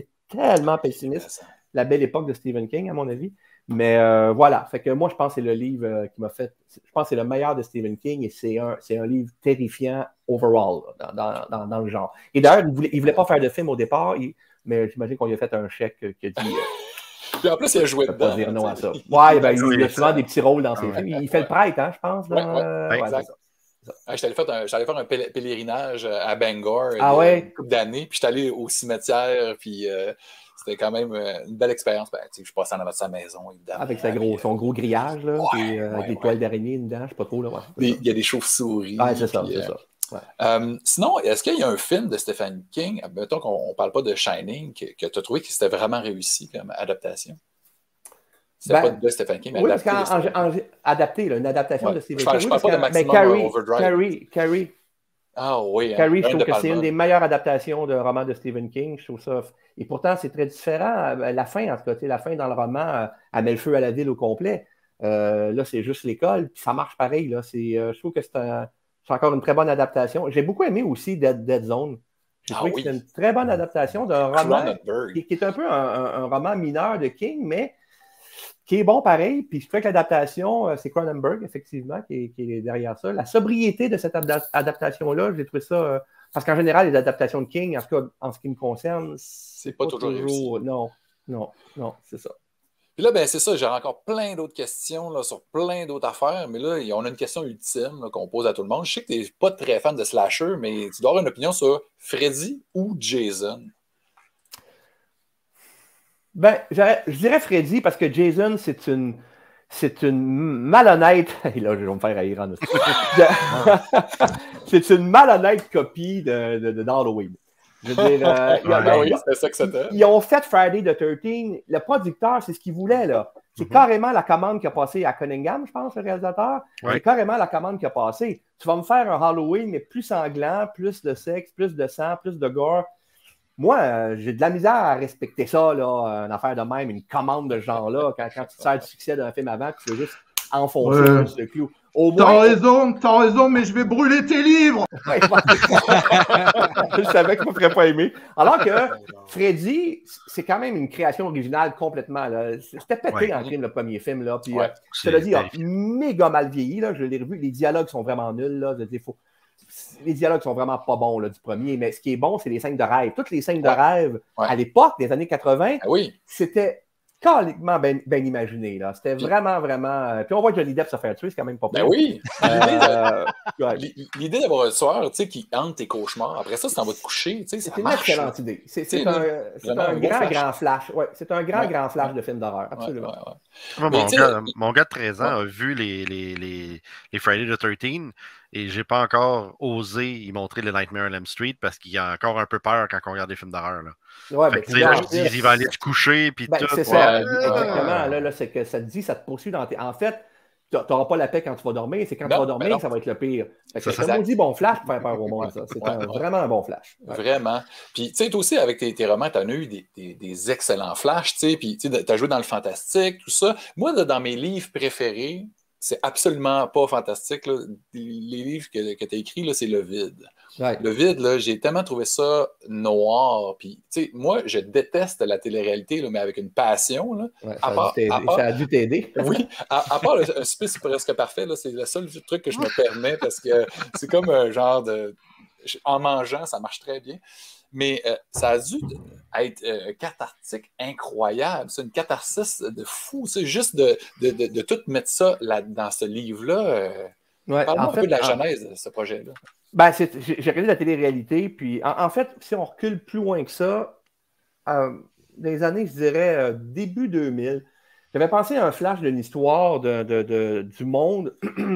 La belle époque de Stephen King, à mon avis. Mais voilà. Fait que moi, je pense que c'est le livre qui m'a fait. Je pense que c'est le meilleur de Stephen King et c'est un livre terrifiant overall dans le genre. Et d'ailleurs, il ne voulait pas faire de film au départ. Mais j'imagine qu'on lui a fait un chèque qui a dit. Puis en plus, il a joué dedans. Pas dire non à ça. Ouais, il a souvent des petits rôles dans ses films. Il fait le prêtre, hein, je pense. Exact. J'allais faire un pèlerinage à Bangor il y a une couple d'années, puis j'étais allé au cimetière, puis c'était quand même une belle expérience. Je passais en avant de sa maison, évidemment. Avec son gros grillage, là, avec des toiles d'araignée dedans, je ne sais pas trop. Là, il y a des chauves-souris. C'est ça, c'est ça. Sinon, est-ce qu'il y a un film de Stephen King, mettons qu'on ne parle pas de Shining, que tu as trouvé que c'était vraiment réussi comme adaptation? C'était pas de Stephen King, mais adapté. Oui, parce une adaptation de Stephen King. Je ne parle pas de Maximum Overdrive. Carrie. Ah oui. Carrie, je trouve que c'est une des meilleures adaptations de roman de Stephen King. Je trouve ça. Et pourtant, c'est très différent. La fin, en tout cas, la fin dans le roman, elle met le feu à la ville au complet. Là, c'est juste l'école, puis ça marche pareil. Là. Je trouve que c'est encore une très bonne adaptation. J'ai beaucoup aimé aussi Dead Zone. J'ai trouvé que c'est une très bonne adaptation d'un roman qui est un peu un roman mineur de King, mais qui est bon pareil. Puis je trouvais que l'adaptation, c'est Cronenberg, effectivement, qui est derrière ça. La sobriété de cette adaptation-là, j'ai trouvé ça... parce qu'en général, les adaptations de King, en tout cas, en ce qui me concerne, c'est pas toujours réussi. Non, c'est ça. Puis là, ben, c'est ça, j'ai encore plein d'autres questions là, sur plein d'autres affaires, mais là, on a une question ultime là, qu'on pose à tout le monde. Je sais que tu n'es pas très fan de slasher, mais tu dois avoir une opinion sur Freddy ou Jason. Ben, je dirais Freddy parce que Jason, c'est une malhonnête. Et là, je vais me faire haïr en c'est une malhonnête copie d'Halloween. Je veux dire, c'est ça que c'était. Ils ont fait Friday the 13. Le producteur, c'est ce qu'il voulait, là. C'est carrément la commande qui a passé à Cunningham, je pense, le réalisateur. C'est carrément la commande qui a passé. Tu vas me faire un Halloween, mais plus sanglant, plus de sexe, plus de sang, plus de gore. Moi, j'ai de la misère à respecter ça, là, une affaire de même, une commande de ce genre-là, quand tu te sers du succès d'un film avant, tu veux juste enfoncer le clou. T'as raison, mais je vais brûler tes livres! Je savais que je ne me ferais pas aimer. Alors que Freddy, c'est quand même une création originale complètement. C'était pété en crime, le premier film. Là. Puis, je te l'ai dit, méga mal vieilli. Là, je l'ai revu. Les dialogues sont vraiment nuls. Là. Les dialogues sont vraiment pas bons là, du premier, mais ce qui est bon, c'est les scènes de rêve. Toutes les scènes de rêve, à l'époque, des années 80, c'était carrément bien imaginé. Là. C'était vraiment... Puis on voit Johnny Depp se faire tuer, c'est quand même pas bien. Ben oui! L'idée d'avoir un soir qui hante tes cauchemars, après ça, c'est en va te coucher. C'est une excellente idée. C'est un grand flash. Ouais, c'est un grand flash de film d'horreur, absolument. Mon gars de 13 ans a vu les Friday the 13 et j'ai pas encore osé y montrer le Nightmare on Elm Street parce qu'il y a encore un peu peur quand on regarde des films d'horreur. Ouais, ben, je dis, il va aller se coucher puis tout. C'est ça, exactement. Là, c'est que ça te dit, ça te poursuit dans tes... En fait, tu n'auras pas la paix quand tu vas dormir, c'est quand tu vas dormir que ça va être le pire. C'est un maudit bon flash pour faire peur au monde, ça. C'est vraiment un bon flash. Ouais. Vraiment. Puis, tu sais, toi aussi, avec tes romans, tu as eu des excellents flashs, tu sais, puis tu as joué dans le fantastique, tout ça. Moi, là, dans mes livres préférés, c'est absolument pas fantastique. Là. Les livres que tu as écrits, là, c'est Le Vide. Ouais. Le Vide, là, j'ai tellement trouvé ça noir. Puis, tu sais, moi, je déteste la télé-réalité, là, mais avec une passion. Là. Ouais, ça a dû t'aider. Oui, à part un Spice presque parfait, là, c'est le seul truc que je me permets parce que c'est comme un genre de... En mangeant, ça marche très bien. Mais ça a dû être cathartique incroyable. C'est une catharsis de fou. C'est juste de tout mettre ça dans ce livre-là. Parle-moi un peu de la genèse de ce projet-là. Ben, j'ai regardé la télé-réalité, puis en fait, si on recule plus loin que ça, dans les années, je dirais, début 2000, j'avais pensé à un flash d'une histoire du monde,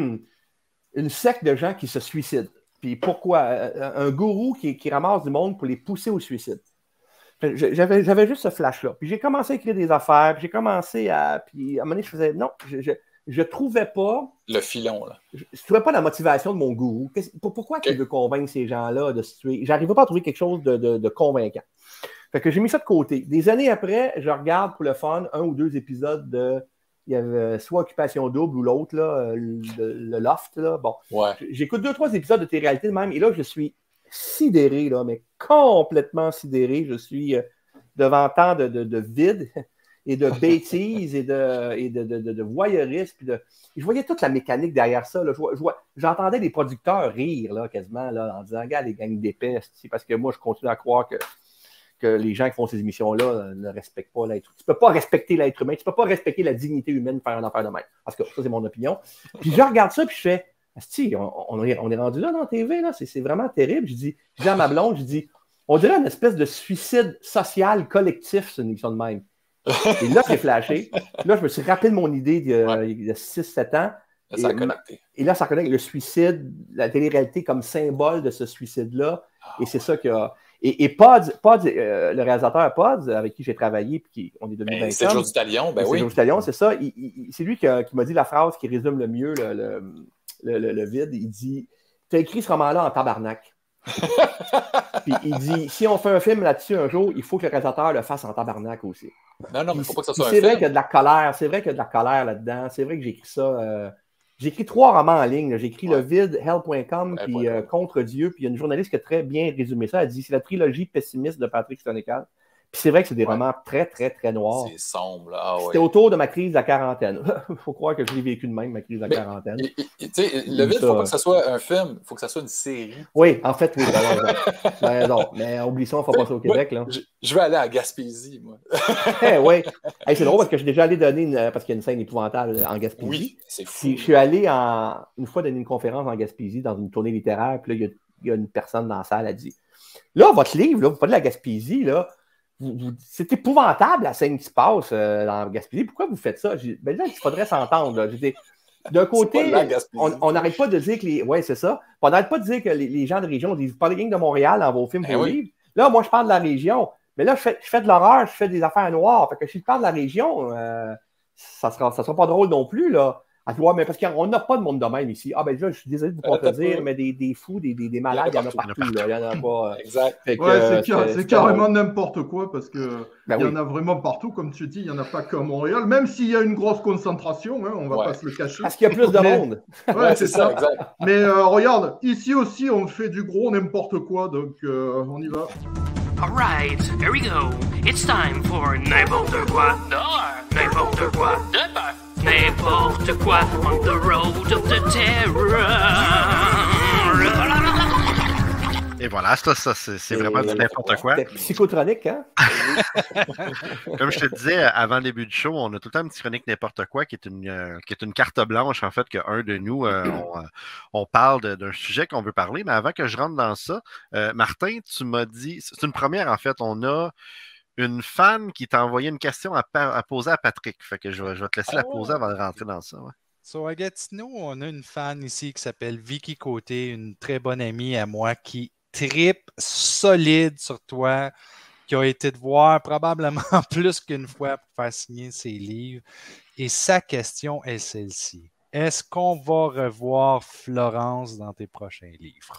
une secte de gens qui se suicident. Puis pourquoi? Un gourou qui ramasse du monde pour les pousser au suicide. J'avais juste ce flash-là. Puis j'ai commencé à écrire des affaires, puis j'ai commencé à... Puis à un moment donné, je faisais... Non, je trouvais pas... Le filon, là. Je trouvais pas la motivation de mon gourou. Pourquoi il veut convaincre ces gens-là de se tuer? J'arrivais pas à trouver quelque chose de convaincant. Fait que j'ai mis ça de côté. Des années après, je regarde pour le fun 1 ou 2 épisodes de... Il y avait soit Occupation Double ou l'autre, là, le Loft. Là. Bon. Ouais. J'écoute 2-3 épisodes de télé-réalité de même, et là, je suis sidéré, là, mais complètement sidéré. Je suis devant tant de vide et de bêtises et de voyeurisme. Je voyais toute la mécanique derrière ça. Là. J'entendais les producteurs rire là, quasiment là, en disant « Regarde, les gangs d'épais, parce que moi, je continue à croire que les gens qui font ces émissions-là ne respectent pas l'être humain. Tu ne peux pas respecter l'être humain, tu ne peux pas respecter la dignité humaine de faire une affaire de même. » Parce que ça, c'est mon opinion. Puis je regarde ça, puis je fais « Asti, on est rendu là dans la TV, là, c'est vraiment terrible. » Je dis à ma blonde, je dis « On dirait une espèce de suicide social collectif, cette émission de même. » Et là, j'ai flashé. Là, je me suis rappelé de mon idée il y a 6-7 ans. Et là, ça connecte le suicide, la télé-réalité comme symbole de ce suicide-là. Et c'est ça qu'il y a... Et Pods, le réalisateur Pods, avec qui j'ai travaillé, puis on est devenu 20 ans. C'est Joe Ditalion, ben oui. C'est Joe Ditalion, c'est ça. C'est lui qui m'a dit la phrase qui résume le mieux le vide. Il dit « Tu as écrit ce roman-là en tabarnak. » Puis il dit « Si on fait un film là-dessus un jour, il faut que le réalisateur le fasse en tabarnak aussi. » Non, mais il ne faut pas que ça soit un film. C'est vrai qu'il y a de la colère. C'est vrai qu'il y a de la colère là-dedans. C'est vrai que j'ai écrit ça... J'ai écrit 3 romans en ligne. J'ai écrit Le Vide, Hell.com, puis Contre Dieu. Puis il y a une journaliste qui a très bien résumé ça. Elle dit c'est la trilogie pessimiste de Patrick Sénécal. Puis c'est vrai que c'est des romans très, très, très noirs. C'est sombre. Ah, c'était autour de ma crise de la quarantaine. Il faut croire que je l'ai vécu de même, ma crise de la quarantaine. Le vide, il ne faut pas que ça soit un film, il faut que ça soit une série. Oui, en fait, oui, t'as raison. Mais oublie ça, on ne fera pas ça au Québec. Là. Je vais aller à Gaspésie, moi. Oui. Hey, c'est drôle parce que je suis déjà allé donner parce qu'il y a une scène épouvantable en Gaspésie. Oui, c'est fou. Puis, je suis allé une fois donner une conférence en Gaspésie dans une tournée littéraire. Puis là, il y a une personne dans la salle qui a dit là, votre livre, là, vous parlez de la Gaspésie, là. C'est épouvantable la scène qui se passe dans Gaspésie. Pourquoi vous faites ça? Ben là, il faudrait s'entendre. D'un côté, on n'arrête pas de dire que les. Oui, c'est ça. On n'arrête pas de dire que les gens de région disent vous parlez rien de Montréal dans vos films, vos livres. Là, moi, je parle de la région. Mais là, je fais de l'horreur, je fais des affaires noires. Fait que si je parle de la région, ça sera pas drôle non plus, là. Mais parce qu'on n'a pas de monde de même ici. Ah, ben là, je suis désolé de vous contredire, mais des fous, des malades, il y en a partout. Il y en a pas. Exact. C'est carrément n'importe quoi parce que il y en a vraiment partout, comme tu dis, il n'y en a pas qu'à Montréal, même s'il y a une grosse concentration, hein, on ne va pas se le cacher. Parce qu'il y a plus de monde. Ouais, c'est ça. Exact. Mais regarde, ici aussi, on fait du gros n'importe quoi, donc on y va. All right, here we go. It's time for n'importe quoi d'horreur, n'importe quoi de peur. N'importe quoi on the road of the terror. Et voilà, ça c'est vraiment du n'importe quoi. C'est psychotronique, hein? Comme je te disais, avant le début du show, on a tout le temps une petite chronique n'importe quoi qui est une carte blanche, en fait, qu'un de nous, on parle d'un sujet qu'on veut parler. Mais avant que je rentre dans ça, Martin, tu m'as dit, c'est une première, en fait, on a une fan qui t'a envoyé une question à poser à Patrick. Fait que je vais te laisser la poser avant de rentrer dans ça. Ouais. So, à Gatineau, on a une fan ici qui s'appelle Vicky Côté, une très bonne amie à moi qui tripe solide sur toi, qui a été te voir probablement plus qu'une fois pour faire signer ses livres. Et sa question est celle-ci. Est-ce qu'on va revoir Florence dans tes prochains livres?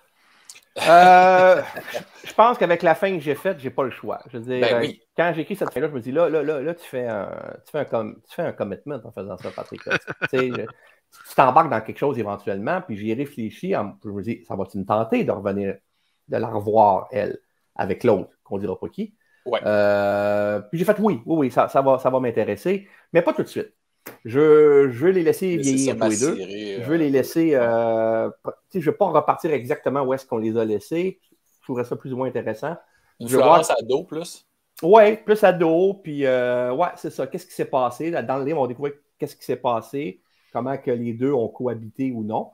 Je pense qu'avec la fin que j'ai faite, j'ai pas le choix. Je veux dire, quand j'écris cette fin-là, je me dis là, tu fais un commitment en faisant ça, Patrick. Tu t'embarques dans quelque chose éventuellement, puis j'y ai réfléchi. Je me dis, ça va-tu me tenter de revenir, de la revoir, elle, avec l'autre, qu'on dira pas qui. Ouais. Puis j'ai fait oui, ça va m'intéresser, mais pas tout de suite. Je veux les laisser vieillir tous les deux. Je veux les laisser. Je ne veux pas repartir exactement où est-ce qu'on les a laissés. Je trouverais ça plus ou moins intéressant. Une Florence ado plus? Oui, plus ado. Puis, c'est ça. Qu'est-ce qui s'est passé? Dans le livre, on va découvrir qu'est-ce qui s'est passé, comment que les deux ont cohabité ou non.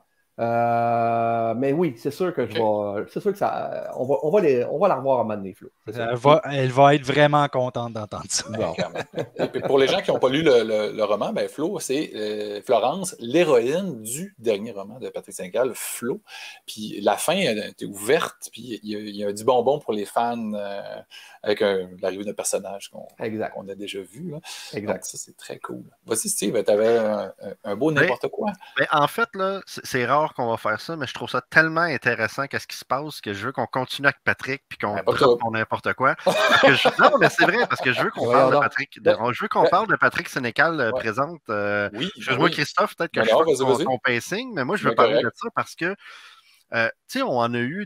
Mais oui, c'est sûr que c'est sûr que ça. On va la revoir à un moment donné, Flo. Elle va être vraiment contente d'entendre ça. Bon. Et pour les gens qui n'ont pas lu le roman, ben Flo, c'est Florence, l'héroïne du dernier roman de Patrick Sénécal, Flo. Puis la fin était ouverte, puis il y a du bonbon pour les fans avec l'arrivée d'un personnage qu'on a déjà vu. Là. Exact. Donc ça, c'est très cool. Voici, Steve, tu avais un beau n'importe quoi. Mais en fait, là, c'est rare qu'on va faire ça, mais je trouve ça tellement intéressant qu'est-ce qui se passe que je veux qu'on continue avec Patrick puis qu'on drop n'importe quoi. Non, mais c'est vrai, parce que je veux qu'on parle de Patrick. Je veux qu'on parle de Patrick Sénécal présente. Excuse-moi, Christophe, peut-être que je fais ton pacing, mais moi, je veux parler de ça parce que, tu sais, on en a eu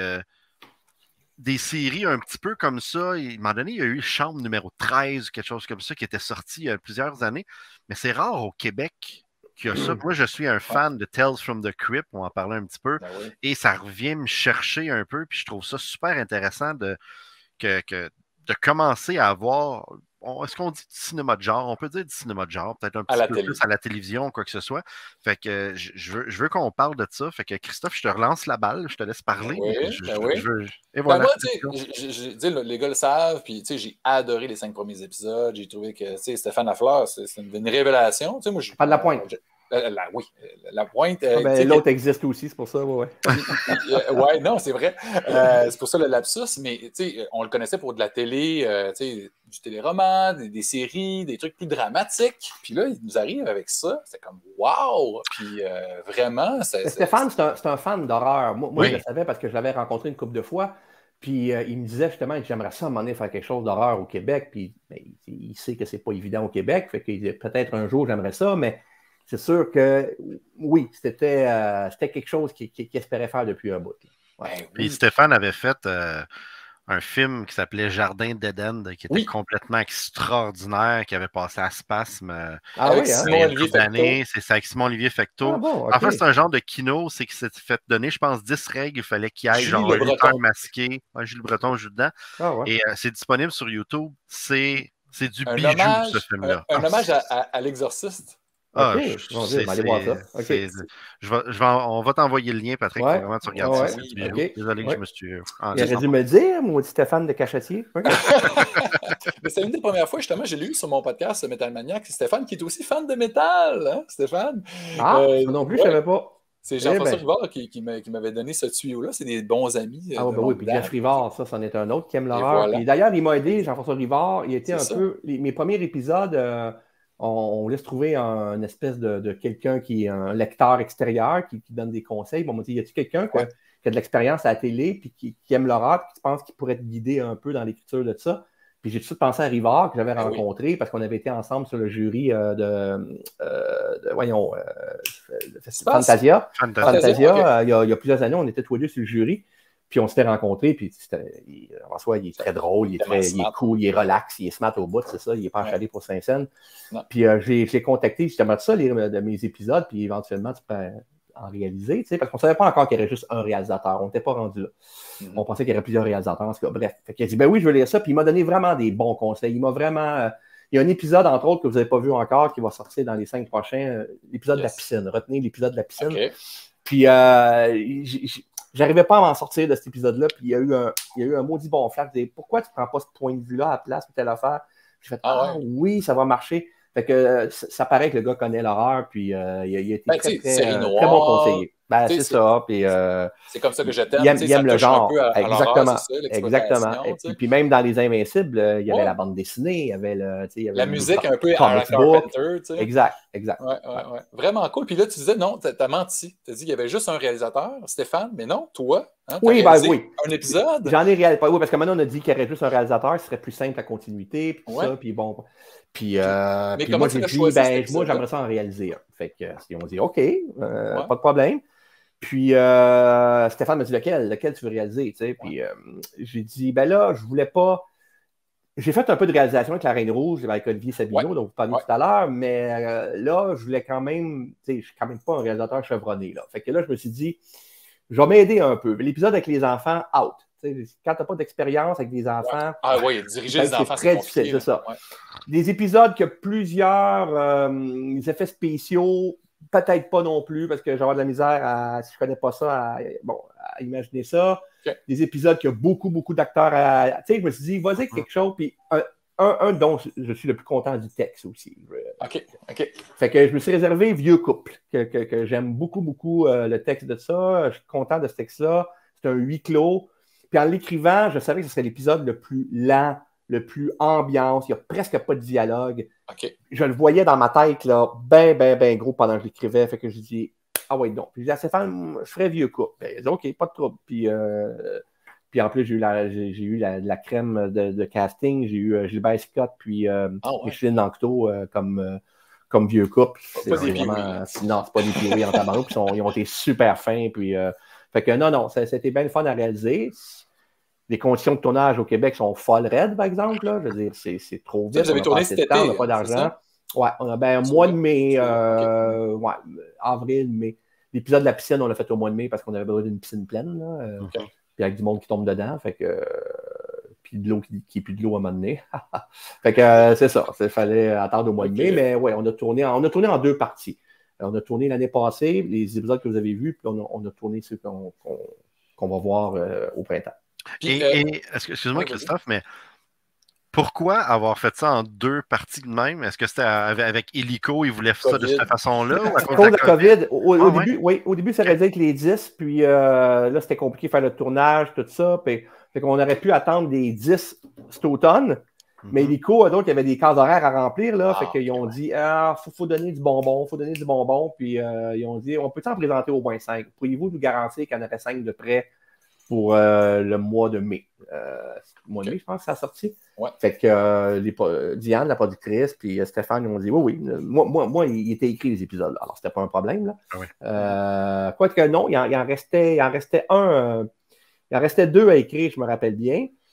des séries un petit peu comme ça. À un moment donné, il y a eu Chambre numéro 13, quelque chose comme ça, qui était sorti il y a plusieurs années. Mais c'est rare au Québec qu'il y a ça. Moi, je suis un fan de Tales from the Crypt, on va en parler un petit peu. Et ça revient me chercher un peu. Puis je trouve ça super intéressant de commencer à avoir. Est-ce qu'on dit du cinéma de genre? On peut dire du cinéma de genre, peut-être un petit peu plus à la télévision, quoi que ce soit. Fait que je veux qu'on parle de ça. Fait que Christophe, je te relance la balle, je te laisse parler. Et voilà. Moi, les gars le savent, puis j'ai adoré les 5 premiers épisodes. J'ai trouvé que Stéphane Lafleur, c'est une révélation. Moi, pas de la pointe. La pointe. L'autre existe aussi, c'est pour ça. Ouais, non, c'est vrai. C'est pour ça le lapsus, mais on le connaissait pour de la télé, du téléroman, des séries, des trucs plus dramatiques. Puis là, il nous arrive avec ça. C'est comme wow! Puis vraiment. Stéphane, c'est un fan d'horreur. Moi je le savais parce que je l'avais rencontré une couple de fois. Puis il me disait justement que j'aimerais ça à un moment donné faire quelque chose d'horreur au Québec. Puis il sait que c'est pas évident au Québec. Fait que peut-être un jour j'aimerais ça, mais. C'est sûr que, oui, c'était quelque chose qu'il espérait faire depuis un bout. Puis Stéphane avait fait un film qui s'appelait Jardin d'Éden, qui était complètement extraordinaire, qui avait passé à Spasme avec Simon-Olivier Fecteau. C'est ça, avec Simon-Olivier Fecteau. Ah bon, okay. En fait, c'est un genre de kino, c'est qu'il s'est fait donner, je pense, 10 règles. Il fallait qu'il y ait genre un lutteur masqué. Jules Le Breton joue dedans. Ah ouais. Et c'est disponible sur YouTube. C'est du bijou, ce film-là. Un hommage à l'exorciste. OK, allez voir ça. Okay. On va t'envoyer le lien, Patrick, pour vraiment tu regardes ça. Okay. Désolé que je me suis... Il aurait dû me le dire, moi, Stéphane de Cachetier. Okay. Mais c'est une des premières fois, justement, j'ai lu sur mon podcast Metal Maniac, c'est Stéphane qui est aussi fan de métal, hein, Stéphane? Ah, ça non plus, je ne savais pas. C'est Jean-François Rivard qui m'avait donné ce tuyau-là. C'est des bons amis. Oui, puis Jeff Rivard, ça, c'en est un autre qui aime l'horreur. Voilà. D'ailleurs, il m'a aidé, Jean-François Rivard. Il était mes premiers épisodes... on laisse trouver un espèce de quelqu'un qui est un lecteur extérieur qui donne des conseils. Bon, on m'a dit, y a-t-il quelqu'un qui a de l'expérience à la télé puis qui aime l'horreur puis qui pense qu'il pourrait te guider un peu dans l'écriture de ça? Puis j'ai tout de suite pensé à Rivard que j'avais rencontré parce qu'on avait été ensemble sur le jury Fantasia. Il y a plusieurs années, on était tous les deux sur le jury. Puis on s'était rencontrés, puis en soi, il est très drôle, il est cool, il est relax, il est smart au bout, c'est ça, il n'est pas achalé pour Saint-Saëns. Puis j'ai contacté justement ça, de mes épisodes, puis éventuellement, tu peux en réaliser, tu sais, parce qu'on ne savait pas encore qu'il y aurait juste un réalisateur, on n'était pas rendu là. On pensait qu'il y aurait plusieurs réalisateurs, en tout cas, bref. Fait qu'il a dit, ben oui, je veux lire ça, puis il m'a donné vraiment des bons conseils. Il m'a vraiment... il y a un épisode, entre autres, que vous n'avez pas vu encore, qui va sortir dans les 5 prochains, l'épisode de la piscine. Retenez l'épisode de la piscine. Okay. Puis j'arrivais pas à m'en sortir de cet épisode-là, puis il y a eu un maudit bon flash. Pourquoi tu ne prends pas ce point de vue-là à la place ou telle affaire? J'ai fait, oui, ça va marcher. Fait que ça paraît que le gars connaît l'horreur, puis il a été très bon conseiller. Ben, c'est ça. Puis, c'est comme ça que je t'aime. Il aime le genre. Exactement. Et puis même dans Les Invincibles, il y avait la bande dessinée, il y avait la musique un peu à la Carpenter. Exact. Ouais. Vraiment cool. Puis là, tu disais, non, t'as menti. Tu as dit qu'il y avait juste un réalisateur, Stéphane, mais non, toi. Hein, oui. Un épisode. J'en ai réalisé. Oui, parce que maintenant, on a dit qu'il y aurait juste un réalisateur, ce serait plus simple la continuité, puis tout ça. Puis bon. Puis moi, j'ai dit, moi, j'aimerais ça en réaliser un. Fait que, ils ont dit, OK, pas de problème. Puis Stéphane m'a dit, lequel tu veux réaliser? Tu sais? Puis j'ai dit, ben là, je voulais pas. J'ai fait un peu de réalisation avec La Reine Rouge, avec Olivier Sabino, dont vous parliez tout à l'heure, mais là, je voulais quand même, tu sais, je suis quand même pas un réalisateur chevronné. Là. Fait que là, je me suis dit, je vais m'aider un peu. L'épisode avec les enfants, out. Quand tu n'as pas d'expérience avec des enfants. Ah oui, diriger les enfants, c'est très difficile, c'est ça. Des épisodes qui ont plusieurs effets spéciaux, peut-être pas non plus, parce que j'aurais de la misère si je ne connais pas ça, à imaginer ça. Okay. Des épisodes qui ont beaucoup d'acteurs tu sais, je me suis dit, vas-y avec quelque chose, puis un dont je suis le plus content du texte aussi. OK. Fait que je me suis réservé Vieux couple, que j'aime beaucoup le texte de ça. Je suis content de ce texte-là. C'est un huis clos. Puis en l'écrivant, je savais que ce serait l'épisode le plus lent, le plus ambiance. Il n'y a presque pas de dialogue. Okay. Je le voyais dans ma tête, là, ben gros pendant que je l'écrivais. Fait que je dis, ah ouais, donc. Puis je dis à Stéphane, je ferais Vieux couple. Ben, il dit, OK, pas de trouble. Puis en plus, j'ai eu la crème de casting. J'ai eu Gilbert Scott, puis Micheline Anctot comme Vieux couple. C'est vraiment... Non, c'est pas des piories en tabarnak. Ils ont été super fins. Puis, fait que non, c'était bien le fun à réaliser. Les conditions de tournage au Québec sont folles raides, par exemple. Là. Je veux dire, c'est trop vite. Vous avez tourné cet été. On n'a pas d'argent. Ouais, on a mois de mai, avril, mai. L'épisode de la piscine, on l'a fait au mois de mai parce qu'on avait besoin d'une piscine pleine. Là, puis avec du monde qui tombe dedans. Fait que, puis de l'eau qui n'est plus de l'eau à un moment donné. Fait que c'est ça. Il fallait attendre au mois de mai. Mais ouais, on a tourné en 2 parties. On a tourné l'année passée, les épisodes que vous avez vus, puis on a tourné ceux qu'on va voir au printemps. Et excuse-moi, Christophe, mais pourquoi avoir fait ça en 2 parties de même? Est-ce que c'était avec Illico, ils voulaient faire ça de cette façon-là? Ou à cause de la COVID? Au début, ça aurait dû être les 10, puis là, c'était compliqué de faire le tournage, tout ça. Puis, fait qu'on aurait pu attendre des 10 cet automne. Mais Illico, d'autres, il y avait des cases horaires à remplir, là. Fait qu'ils ont dit, faut donner du bonbon, Puis ils ont dit, on peut en présenter au moins 5. Pourriez-vous nous garantir qu'il y en aurait 5 de près pour le mois de mai? Le mois de mai, je pense que ça a sorti. Ouais. Fait que Diane, la productrice, puis Stéphane, ils ont dit, oui. Moi, il était écrit les épisodes, là. Alors, c'était pas un problème, là. Quoique non, il en restait 2 à écrire, je me rappelle bien.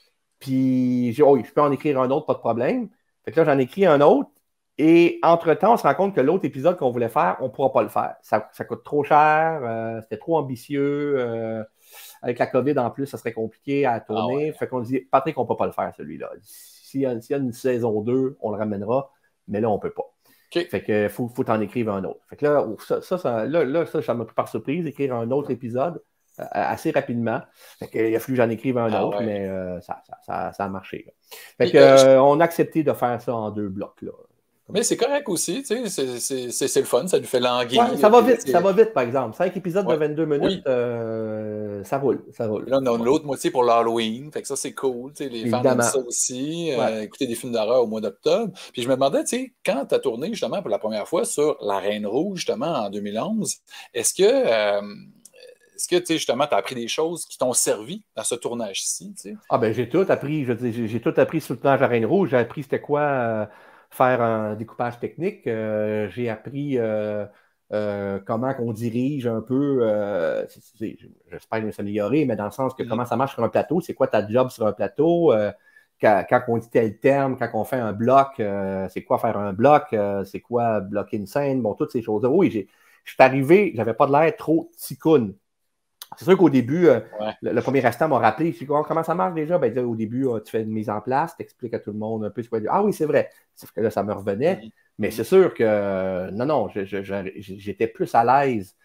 Puis, je peux en écrire un autre, pas de problème. Fait que là, j'en écris un autre. Et entre-temps, on se rend compte que l'autre épisode qu'on voulait faire, on ne pourra pas le faire. Ça coûte trop cher, c'était trop ambitieux. Avec la COVID en plus, ça serait compliqué à tourner. Fait qu'on dit, Patrick, on ne peut pas le faire, celui-là. S'il y a une saison 2, on le ramènera, mais là, on ne peut pas. Okay. Fait que faut t'en écrire un autre. Fait que là, ça m'a pris par surprise, d'écrire un autre épisode assez rapidement. Fait qu'il a fallu que j'en écrive un autre, mais ça a marché. Là. Fait que, on a accepté de faire ça en 2 blocs, là. Mais c'est correct aussi, tu sais, c'est le fun, ça nous fait languir. Ouais, ça va vite, par exemple. 5 épisodes de 22 minutes, ça roule. Là, on a l'autre moitié pour l'Halloween, fait que ça, c'est cool, tu sais, les fans aiment ça aussi, écouter des films d'horreur au mois d'octobre. Puis je me demandais, tu sais, quand tu as tourné justement pour la première fois sur La Reine Rouge, justement, en 2011, est-ce que tu sais, justement, tu as appris des choses qui t'ont servi dans ce tournage-ci, tu sais? Ah ben j'ai tout appris, j'ai tout appris sur le tournage de La Reine Rouge, j'ai appris c'était quoi... faire un découpage technique. J'ai appris comment qu'on dirige un peu, j'espère me s'améliorer, mais dans le sens que comment ça marche sur un plateau, c'est quoi ta job sur un plateau, quand on dit tel terme, quand on fait un bloc, c'est quoi faire un bloc, c'est quoi bloquer une scène, bon, toutes ces choses-là. Oui, je suis arrivé, j'avais pas de l'air trop ticoun. C'est sûr qu'au début, le premier instant m'a rappelé, je dis, comment ça marche déjà? Ben, au début, tu fais une mise en place, tu expliques à tout le monde un peu ce qu'on va dire. Ah oui, c'est vrai. Sauf que là, ça me revenait. Mais c'est sûr que, non, j'étais plus à l'aise.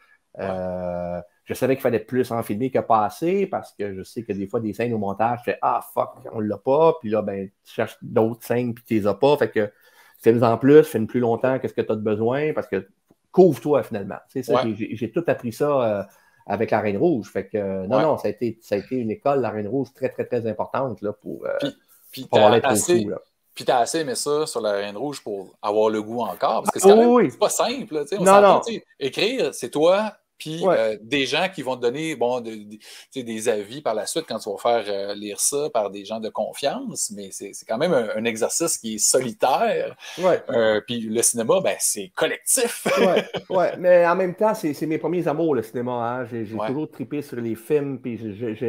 Je savais qu'il fallait plus en filmer que pas assez, parce que je sais que des fois, des scènes au montage, je fais, ah, fuck, on l'a pas. Puis là, ben, tu cherches d'autres scènes, puis tu les as pas. Fait que fais-le en plus, fais-le plus longtemps que ce que tu as de besoin, parce que couvre-toi finalement. C'est ça, j'ai tout appris ça. Avec La Reine Rouge. Fait que, non, ça a été une école, La Reine Rouge, très, très, très importante là, pour avoir l'être au fou. Puis tu as assez aimé ça sur La Reine Rouge pour avoir le goût encore. Parce que c'est quand même c'est pas simple. Là, on s'entend, écrire, c'est toi, puis des gens qui vont te donner des avis par la suite quand tu vas faire lire ça par des gens de confiance, mais c'est quand même un exercice qui est solitaire. Puis le cinéma, ben, c'est collectif. Mais en même temps, c'est mes premiers amours, le cinéma. Hein. J'ai toujours trippé sur les films, puis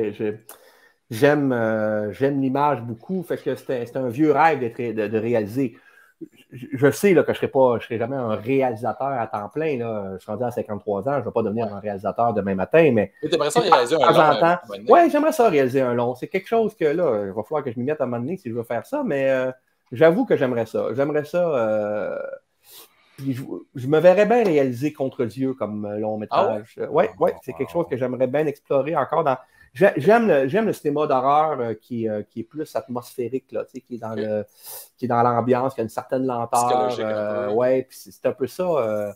j'aime l'image beaucoup. Fait que c'est un vieux rêve de réaliser. Je sais là, que je ne serai jamais un réalisateur à temps plein. Là. Je suis rendu à 53 ans, je ne vais pas devenir un réalisateur demain matin, mais... Tu aimerais ça réaliser un long? Oui, j'aimerais ça réaliser un long. C'est quelque chose que là, il va falloir que je m'y mette à un moment donné si je veux faire ça, mais j'avoue que j'aimerais ça. J'aimerais ça... Puis je me verrais bien réaliser Contre Dieu comme long métrage. C'est quelque chose que j'aimerais bien explorer encore dans... J'aime le cinéma d'horreur qui est plus atmosphérique, là, qui est dans l'ambiance, qui a une certaine lenteur. Puis c'est un peu ça.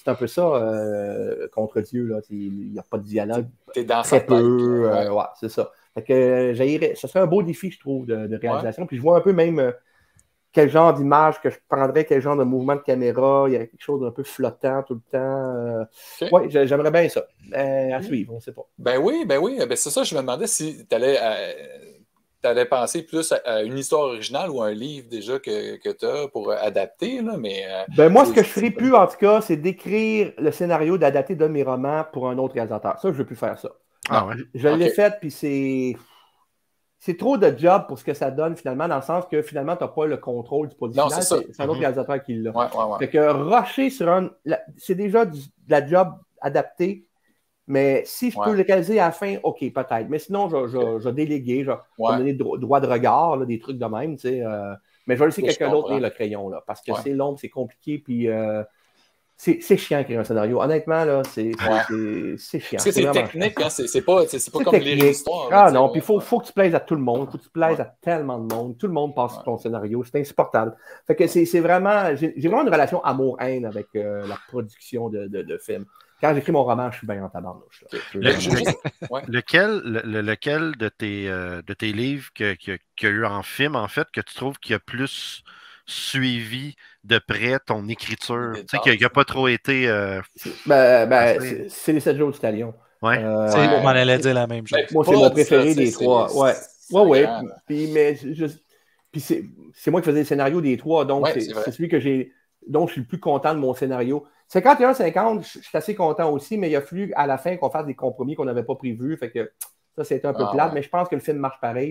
Contre Dieu, là. Il n'y a pas de dialogue. T'es dans très peu. C'est ça. Fait que ça serait un beau défi, je trouve, de réalisation. Puis je vois un peu même quel genre d'image que je prendrais, quel genre de mouvement de caméra. Il y aurait quelque chose d'un peu flottant tout le temps. J'aimerais bien ça. À suivre, on ne sait pas. Ben oui. Ben, c'est ça, je me demandais si tu allais penser plus à une histoire originale ou un livre déjà que tu as pour adapter. Là, mais, moi, ce que je ne ferais plus, en tout cas, c'est d'écrire le scénario, d'adapter de mes romans pour un autre réalisateur. Ça, je ne veux plus faire ça. Je l'ai fait, puis c'est trop de job pour ce que ça donne finalement, dans le sens que finalement, tu n'as pas le contrôle du produit final. C'est un autre réalisateur qui l'a. Fait que rusher sur c'est déjà de la job adaptée, mais si je peux le réaliser à la fin, OK, peut-être. Mais sinon, je vais déléguer, je vais donner droit de regard, là, des trucs de même, tu sais. Mais je vais laisser quelqu'un d'autre lire le crayon, là, parce que c'est long, c'est compliqué, puis c'est chiant d'écrire un scénario. Honnêtement, là, c'est chiant. Parce que c'est technique, hein? C'est pas comme lire l'histoire. Ah non, puis il faut que tu plaises à tout le monde. Il faut que tu plaises à tellement de monde. Tout le monde passe sur ton scénario. C'est insupportable. Fait que c'est vraiment... J'ai vraiment une relation amour-haine avec la production de films. Quand j'écris mon roman, je suis bien en tabarnouche. Lequel de tes livres qu'il y a eu en film, en fait, que tu trouves qu'il y a plus suivi de près ton écriture, tu sais, qu'il n'a pas trop été... c'est les 7 jours du Talion. On m'en allait dire la même chose. Moi, c'est mon préféré des trois. Puis c'est moi qui faisais le scénario des trois, donc c'est celui dont je suis le plus content de mon scénario. 51-50, je suis assez content aussi, mais il a fallu à la fin qu'on fasse des compromis qu'on n'avait pas prévus. Fait que ça, c'était un peu plate, mais je pense que le film marche pareil, là.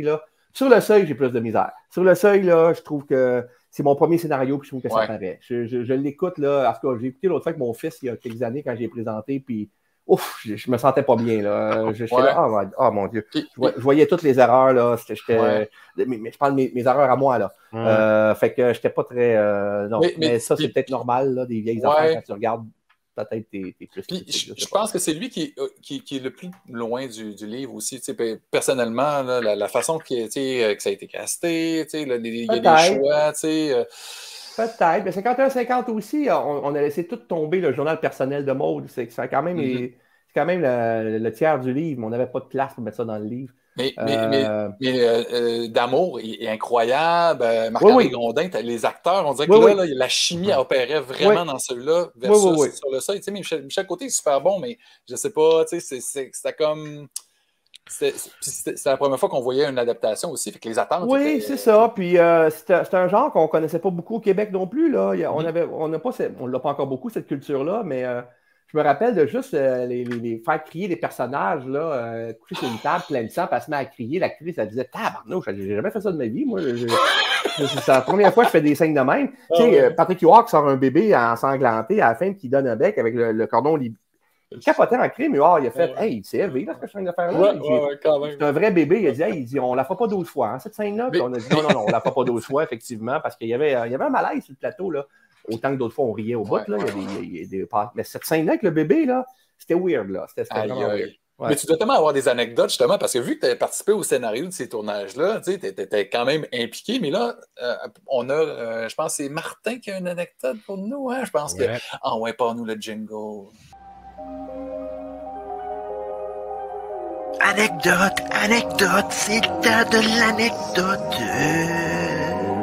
Sur le seuil, j'ai plus de misère. Sur le seuil, là, je trouve que c'est mon premier scénario, puis je trouve que ça paraît. Je l'écoute, là. En tout cas, j'ai écouté l'autre fois avec mon fils il y a quelques années quand j'ai présenté, puis ouf, je me sentais pas bien, là. J'étais là, oh mon Dieu. Je voyais toutes les erreurs, là. Mais je parle de mes erreurs à moi, là. Fait que j'étais pas très. Non, mais ça, c'est peut-être normal, là, des vieilles affaires quand tu regardes. Peut-être t'es plus. Je pense que c'est lui qui est le plus loin du livre aussi. Personnellement, là, la façon que ça a été casté, il y a des choix. Peut-être, mais 51-50 aussi, on a laissé tout tomber le journal personnel de Maud. C'est quand même, le tiers du livre, mais on n'avait pas de place pour mettre ça dans le livre. Mais D'Amour est incroyable. Marc-André Grondin, les acteurs, on dirait que là, la chimie opérait vraiment dans celui-là versus sur le seuil. Michel Côté est super bon, mais je sais pas, c'était comme. C'est la première fois qu'on voyait une adaptation aussi, fait que les attentes. Oui, c'est ça. Puis c'est un genre qu'on ne connaissait pas beaucoup au Québec non plus. Là. On ne l'a pas encore beaucoup, cette culture-là, mais je me rappelle de juste les faire crier les personnages, là, coucher sur une table pleine de sang, puis elle se met à crier. L'actrice, elle disait tabarnouche, j'ai jamais fait ça de ma vie, moi. C'est la première fois que je fais des scènes de même. Patrick Huard sort un bébé ensanglanté à la fin qui donne un bec avec le cordon libre. Il capotait en crime, mais il a fait hey, il s'est élevé là, ce que je suis en train de faire là. C'est un vrai bébé. Il a dit on la fera pas 12 fois, hein, cette scène-là. Puis on a dit non, on la fera pas 12 fois, effectivement, parce qu'il y avait un malaise sur le plateau, là. Autant que d'autres fois, on riait au bout, là. Mais cette scène-là avec le bébé, là, c'était weird, là. C'était vraiment weird. Mais tu dois tellement avoir des anecdotes, justement, parce que vu que tu as participé au scénario de ces tournages-là, tu étais quand même impliqué, mais là, on a, je pense que c'est Martin qui a une anecdote pour nous, hein? Je pense que. Ah ouais, pas nous le jingle. Anecdote, c'est le temps de l'anecdote.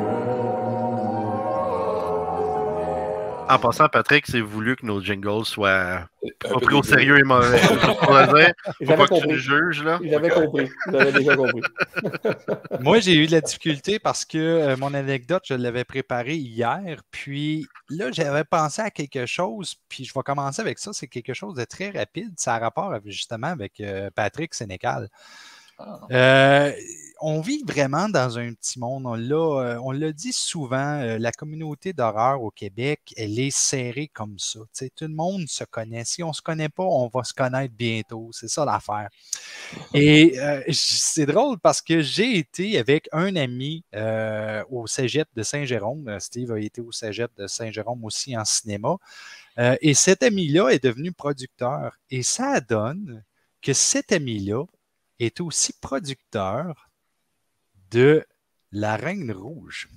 En passant, Patrick, c'est voulu que nos jingles soient pas pris au sérieux et mauvais. J'avais compris. J'avais compris. J'avais déjà compris. Moi, j'ai eu de la difficulté parce que mon anecdote, je l'avais préparée hier. Puis là, j'avais pensé à quelque chose. Puis je vais commencer avec ça. C'est quelque chose de très rapide. Ça a rapport justement avec Patrick Sénécal. On vit vraiment dans un petit monde. On l'a dit souvent, la communauté d'horreur au Québec, elle est serrée comme ça. T'sais, tout le monde se connaît. Si on ne se connaît pas, on va se connaître bientôt. C'est ça l'affaire. Et c'est drôle parce que j'ai été avec un ami au Cégep de Saint-Jérôme. Steve a été au Cégep de Saint-Jérôme aussi en cinéma. Et cet ami-là est devenu producteur. Et ça donne que cet ami-là est aussi producteur de La Reine Rouge.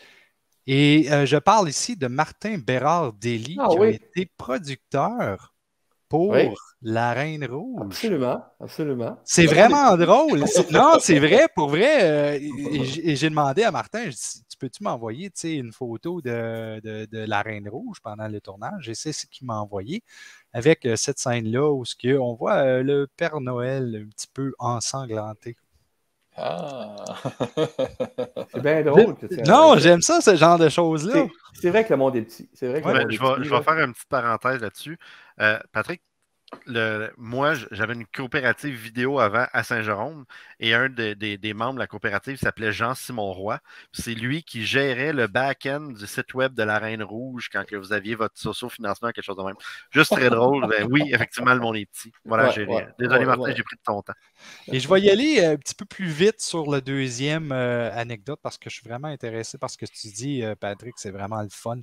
Et je parle ici de Martin Bérard-Dély, qui a été producteur pour La Reine Rouge. Absolument. C'est vraiment drôle. Non, c'est vrai, pour vrai. Et j'ai demandé à Martin, je dis, tu peux-tu m'envoyer une photo de La Reine Rouge pendant le tournage? Et c'est ce qu'il m'a envoyé avec cette scène-là où on voit le Père Noël un petit peu ensanglanté. Ah! C'est bien drôle. Non, j'aime ça, ce genre de choses-là. C'est vrai que le monde est petit. C'est vrai que je vais faire une petite parenthèse là-dessus. Patrick, moi, j'avais une coopérative vidéo avant à Saint-Jérôme et un des membres de la coopérative s'appelait Jean-Simon Roy. C'est lui qui gérait le back-end du site web de la Reine Rouge quand que vous aviez votre socio-financement, quelque chose de même. Juste très drôle. Oui, effectivement, le monde est petit. Voilà, désolé Martin, j'ai pris de ton temps. Et je vais y aller un petit peu plus vite sur le deuxième anecdote parce que je suis vraiment intéressé par ce que tu dis, Patrick. C'est vraiment le fun.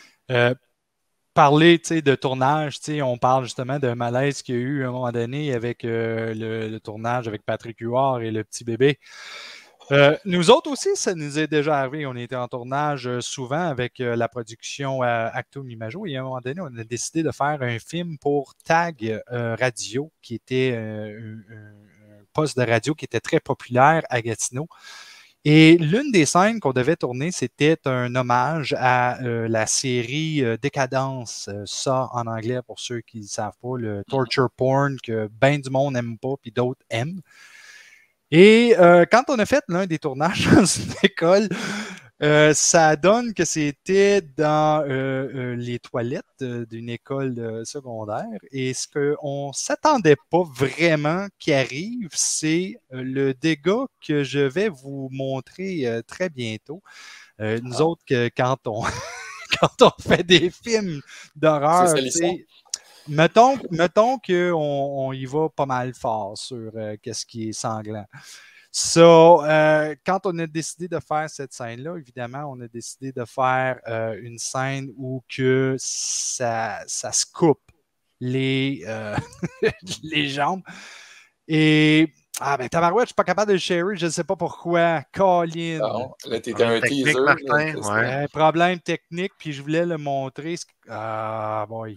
Parler de tournage, on parle justement d'un malaise qu'il y a eu à un moment donné avec le tournage avec Patrick Huard et le petit bébé. Nous autres aussi, ça nous est déjà arrivé. On était en tournage souvent avec la production Actum Imago et à un moment donné, on a décidé de faire un film pour Tag Radio, qui était un poste de radio qui était très populaire à Gatineau. Et l'une des scènes qu'on devait tourner, c'était un hommage à la série Décadence, ça en anglais pour ceux qui ne savent pas, le torture porn que bien du monde n'aime pas puis d'autres aiment. Et quand on a fait l'un des tournages dans une école, Ça donne que c'était dans les toilettes d'une école secondaire. Et ce qu'on ne s'attendait pas vraiment qui arrive, c'est le dégât que je vais vous montrer très bientôt. Nous autres, quand on, quand on fait des films d'horreur, mettons qu'on y va pas mal fort sur qu'est-ce qui est sanglant. Quand on a décidé de faire cette scène-là, évidemment, on a décidé de faire une scène où que ça se coupe les jambes. Et tabarouette, je suis pas capable de le sharer, je ne sais pas pourquoi. Colin. Non, là, t'étais un teaser. Martin, un problème technique, puis je voulais le montrer. Ah, boy.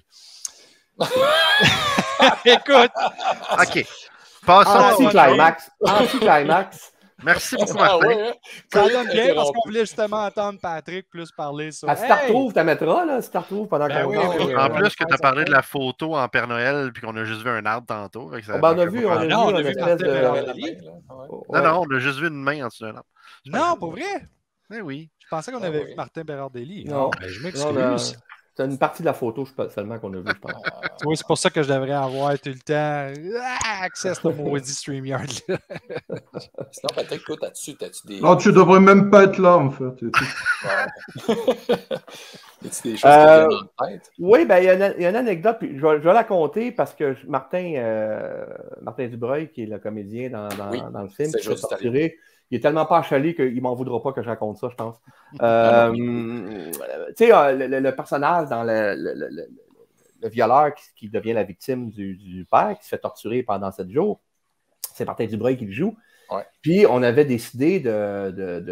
Écoute. OK. Passons Anti-climax. Anti-climax. Merci beaucoup, Martin. Ça donne bien parce qu'on voulait justement entendre Patrick plus parler sur. Si tu retrouves, tu la mettras, là. Si tu retrouves pendant qu'on En plus que tu as parlé de la photo en Père Noël puis qu'on a juste vu un arbre tantôt. On a vu une espèce de... Non, on a juste vu une main en dessous d'un arbre. Non, pour vrai? Oui. Je pensais qu'on avait vu Martin Berardelli. Non, je m'excuse. C'est une partie de la photo seulement qu'on a vu, je pense. Oui, c'est pour ça que je devrais avoir tout le temps accès à ce maudit StreamYard. Sinon, peut-être que t'as-tu des... Non, tu devrais même pas être là, en fait. As-tu des choses qui viennent en tête? Oui, ben, il y a une anecdote, puis je vais la compter parce que Martin Dubreuil, qui est le comédien dans le film, qui s'est torturé, il est tellement pas achalé qu'il ne m'en voudra pas que je raconte ça, je pense. Tu sais, le personnage dans le violeur qui devient la victime du père, qui se fait torturer pendant 7 jours, c'est Martin Dubreuil qui le joue. Ouais. Puis, on avait décidé dans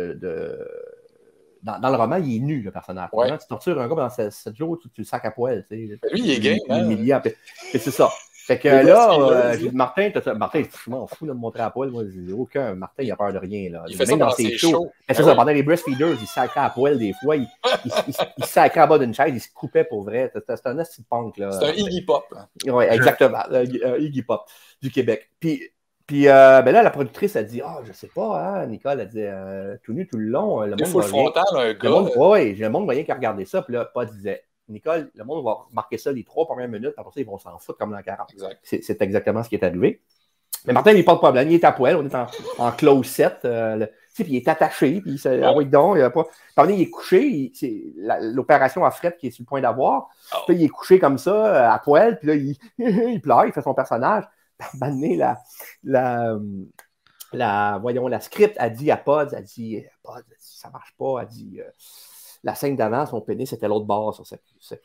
le roman, il est nu, le personnage. Ouais. Quand tu tortures un gars pendant 7 jours, tu le sacs à poil. Tu sais. Lui, il est gay. Et c'est ça. Fait que là, j'ai dit, Martin, je m'en fous de me montrer à poil. Moi, j'ai aucun. Martin, il a peur de rien. Là. Il fait ça dans ses shows. C'est ça, pendant les breastfeeders, il sacrait à poil des fois. Il sacrait à bas d'une chaise, il se coupait pour vrai. C'est un nasty punk. C'est un Iggy Pop. Oui, exactement. Iggy Pop du Québec. Puis là, la productrice a dit, je sais pas, hein, Nicole a dit, tout nu, tout le long. Le full frontal, un gars. Oui, le monde voyait qu'à regarder ça. Puis là, Pod disait, Nicole, le monde va marquer ça les 3 premières minutes, après ça, ils vont s'en foutre comme dans 40. Exact. C'est exactement ce qui est arrivé. Mais Martin, il n'est pas de problème. Il est à poil, on est en close set. Puis il est attaché, puis donc, il a pas. Pendant il est couché, l'opération à fret qui est sur le point d'avoir. Puis il est couché comme ça, à poil, puis là, il pleure, il fait son personnage. Donné, la script a dit à Pod, Pod, ça marche pas, elle dit la scène d'avant, son pénis c'était l'autre bord sur cette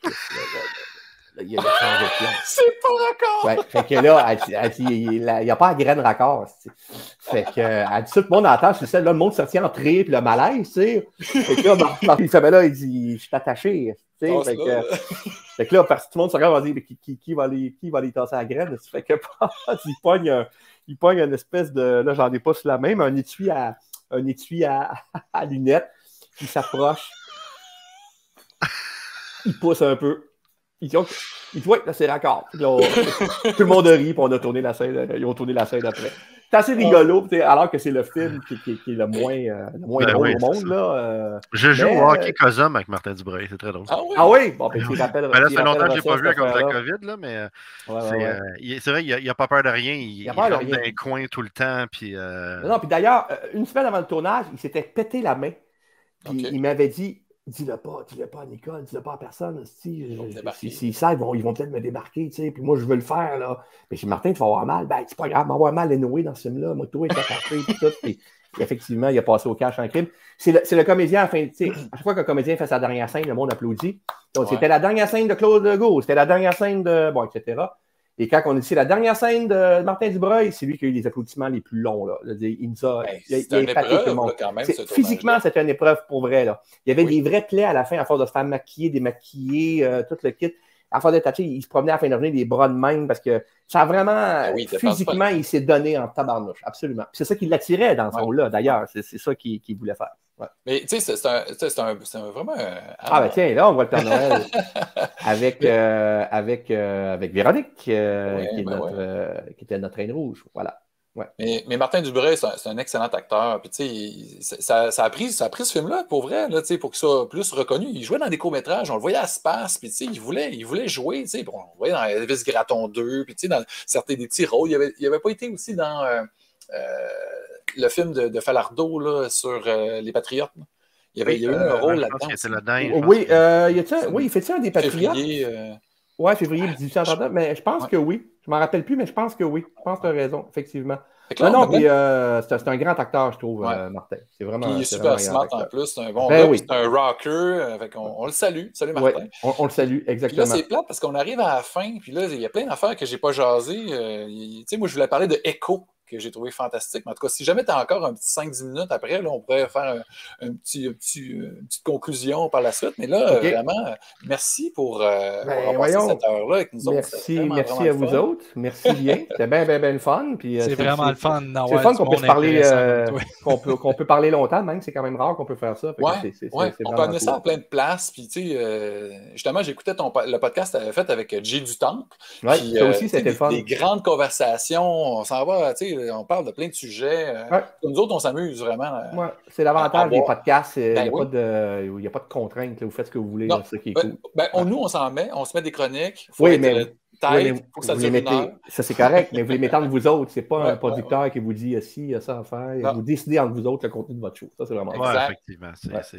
il a changé de plan. C'est pas raccord! Ouais, fait que là, elle dit, il n'y a pas de graine raccord. Fait que, elle dit ça, tout le monde entend, c'est ça, là, le monde se tient en tri, puis le malaise, tu sais. Fait que là, il fait, là, il dit, je suis attaché. Tu sais, fait que là, tout le monde se regarde, on va dire, qui va aller tasser la graine? Fait que, il pogne une espèce de, là, j'en ai pas sur la main, mais un étui à lunettes, il s'approche. Il pousse un peu. Il dit, ouais, là, c'est raccord. Là, tout le monde rit, puis on a tourné la scène. Ils ont tourné la scène après. C'est assez rigolo, alors que c'est le film qui est le moins drôle au monde. Là, je joue au hockey Cosum avec Martin Dubreuil, c'est très drôle. Ah oui? Bon, ben, tu rappelles. Là, ça fait longtemps que je l'ai pas vu à cause de la COVID, là, mais c'est vrai, il n'a pas peur de rien. Il rentre dans les coins tout le temps. Puis, Non, puis d'ailleurs, une semaine avant le tournage, il s'était pété la main. Puis il m'avait dit, dis-le pas à Nicole, dis-le pas à personne. S'ils savent, ils vont peut-être me débarquer, tu sais. Puis moi, je veux le faire, là. Mais j'ai Martin, tu vas avoir mal. Ben, c'est pas grave, m'avoir mal anyway dans ce film-là. Moi, tout est attaché, puis tout. Puis effectivement, il a passé au cash en crime. C'est le comédien, enfin, tu sais, à chaque fois qu'un comédien fait sa dernière scène, le monde applaudit. Donc, c'était la dernière scène de Claude Legault, c'était la dernière scène de. Bon, etc. Et quand on a dit la dernière scène de Martin Dubreuil, c'est lui qui a eu les applaudissements les plus longs. Là. Il nous a épaté tout le monde. Physiquement, c'était une épreuve pour vrai. Là. Il y avait des vrais plaies à la fin, à force de se faire maquiller, démaquiller, tout le kit. À force d'être attaché, il se promenait à la fin de la journée des bras de même parce que ça a vraiment, physiquement, il s'est donné en tabarnouche. Absolument. C'est ça qui l'attirait dans ce rôle-là, d'ailleurs. C'est ça qu'il voulait faire. Ouais. Mais tu sais, c'est vraiment Ah, ben tiens, là, on voit le Père Noël avec Véronique, qui était notre reine rouge. Voilà. Ouais. Mais Martin Dubreuil, c'est un excellent acteur. Puis, tu sais, ça a pris ce film-là, pour vrai, là, pour qu'il soit plus reconnu. Il jouait dans des courts-métrages, on le voyait à Space, puis, tu sais, il voulait jouer, tu sais. On le voyait dans Elvis Gratton 2, puis, tu sais, dans certains des petits rôles. Il avait pas été aussi dans le film de Falardeau, là, sur les Patriotes. Là. Il y a eu un rôle là-dedans. Oui, il fait-tu un des Patriotes? Oui, février 1839, mais je pense que oui. Je ne m'en rappelle plus, mais je pense que oui. Je pense que tu as raison, effectivement. Puis c'est un grand acteur, je trouve, Martin. C'est vraiment. Puis il est super smart en plus. C'est un bon gars, c'est un rocker. On le salue. Salut, Martin. Ouais, on le salue, exactement. Puis là, c'est plate parce qu'on arrive à la fin. Puis là, il y a plein d'affaires que je n'ai pas jasées. Tu sais, moi, je voulais parler de Echo, que j'ai trouvé fantastique. Mais en tout cas, si jamais tu as encore un petit 5-10 minutes après, là, on pourrait faire une petite conclusion par la suite. Mais là, vraiment, merci pour passer cette heure-là avec nous autres. Merci à vous autres. Merci bien. C'était bien le fun. C'est vraiment le fun. C'est le fun qu'on puisse parler, qu'on peut parler longtemps, même. C'est quand même rare qu'on peut faire ça. On peut amener ça à plein de places. Puis, tu sais, justement, j'écoutais le podcast que tu avais fait avec Jay du Temple. Oui, ça aussi, c'était le fun. Des grandes conversations. On s'en va, tu sais, on parle de plein de sujets. Nous autres, on s'amuse vraiment. C'est l'avantage des podcasts. Il n'y a pas de contraintes. Vous faites ce que vous voulez. Non, c'est ça qui est cool. Nous, on s'en met. On se met des chroniques. Faut mais faut que ça dure une heure. Ça, c'est correct, mais vous les mettez entre vous autres. C'est pas un producteur qui vous dit si, il y a ça à faire. Vous décidez entre vous autres le contenu de votre show. Ça, c'est vraiment ça. Effectivement.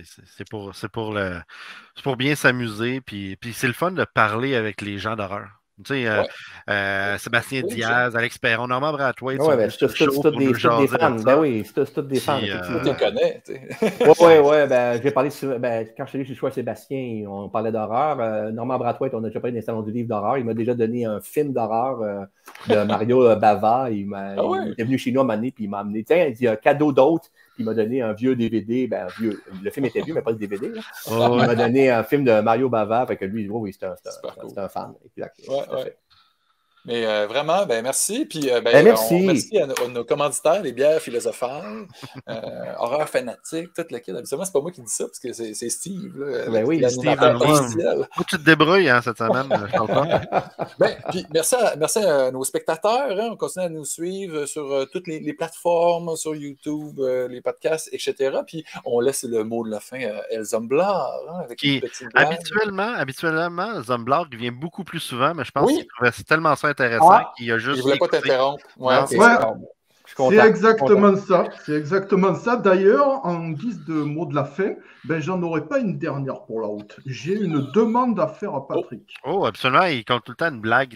C'est pour bien s'amuser. Puis c'est le fun de parler avec les gens d'horreur. Tu sais, Sébastien Diaz, Alex Perron, Normand Brathwaite. C'est tous des fans. Oui, c'est tous des fans. Tu les connais. J'ai parlé quand je suis allé chez Choix Sébastien, on parlait d'horreur. Normand Brathwaite, on a déjà parlé d'un salon du livre d'horreur. Il m'a déjà donné un film d'horreur de Mario Bava. Il est venu chez nous à un moment donné, puis il m'a amené, il dit un cadeau d'autre. Il m'a donné un vieux DVD, le film était vieux, mais pas le DVD. Il m'a donné un film de Mario Bava, fait que lui, c'est un fan. Exact. Mais vraiment, merci. Puis merci. On remercie à nos commanditaires, les bières philosophales, horreur fanatique, tout le kit. Habituellement, c'est pas moi qui dis ça, parce que c'est Steve. Là, Steve, tu te débrouilles cette semaine. Puis merci à nos spectateurs. On continue à nous suivre sur toutes les plateformes, sur YouTube, les podcasts, etc. Puis on laisse le mot de la fin à El Zomblar. Avec une petite habituellement, Zomblar vient beaucoup plus souvent, mais je pense qu'il trouvait tellement ça intéressant qu'il a juste. Je voulais pas t'interrompre. C'est exactement ça. C'est exactement ça. D'ailleurs, en guise de mot de la fin, j'en aurais pas une dernière pour la route. J'ai une demande à faire à Patrick. Oh, absolument. Il compte tout le temps une blague.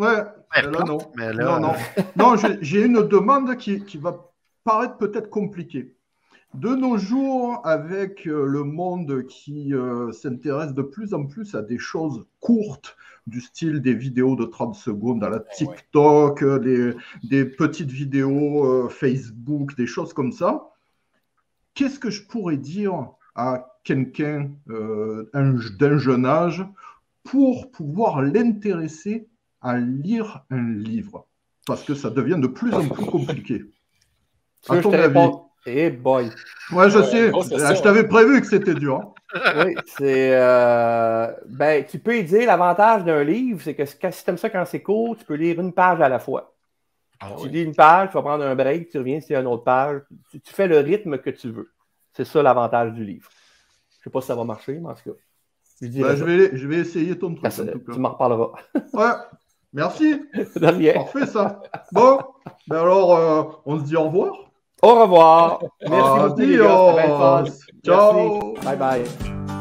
Non, j'ai une demande qui va paraître peut-être compliquée. De nos jours, avec le monde qui s'intéresse de plus en plus à des choses courtes, du style des vidéos de 30 secondes à la TikTok, des petites vidéos Facebook, des choses comme ça, qu'est-ce que je pourrais dire à quelqu'un d'un jeune âge pour pouvoir l'intéresser à lire un livre? Parce que ça devient de plus en plus compliqué. À ton avis? Eh boy! Ouais, je sais. Je t'avais prévu que c'était dur. Oui, c'est. Tu peux y dire l'avantage d'un livre, c'est que si tu aimes ça quand c'est court, tu peux lire une page à la fois. Tu lis une page, tu vas prendre un break, tu reviens, c'est une autre page. Tu fais le rythme que tu veux. C'est ça l'avantage du livre. Je ne sais pas si ça va marcher, mais en tout cas. Je vais essayer ton truc. Tu m'en reparleras. Ouais. Merci. De rien. Parfait, ça. Bon, alors, on se dit au revoir. Au revoir. Merci beaucoup, les gars. C'était bien fun. Ciao. Merci. Bye bye.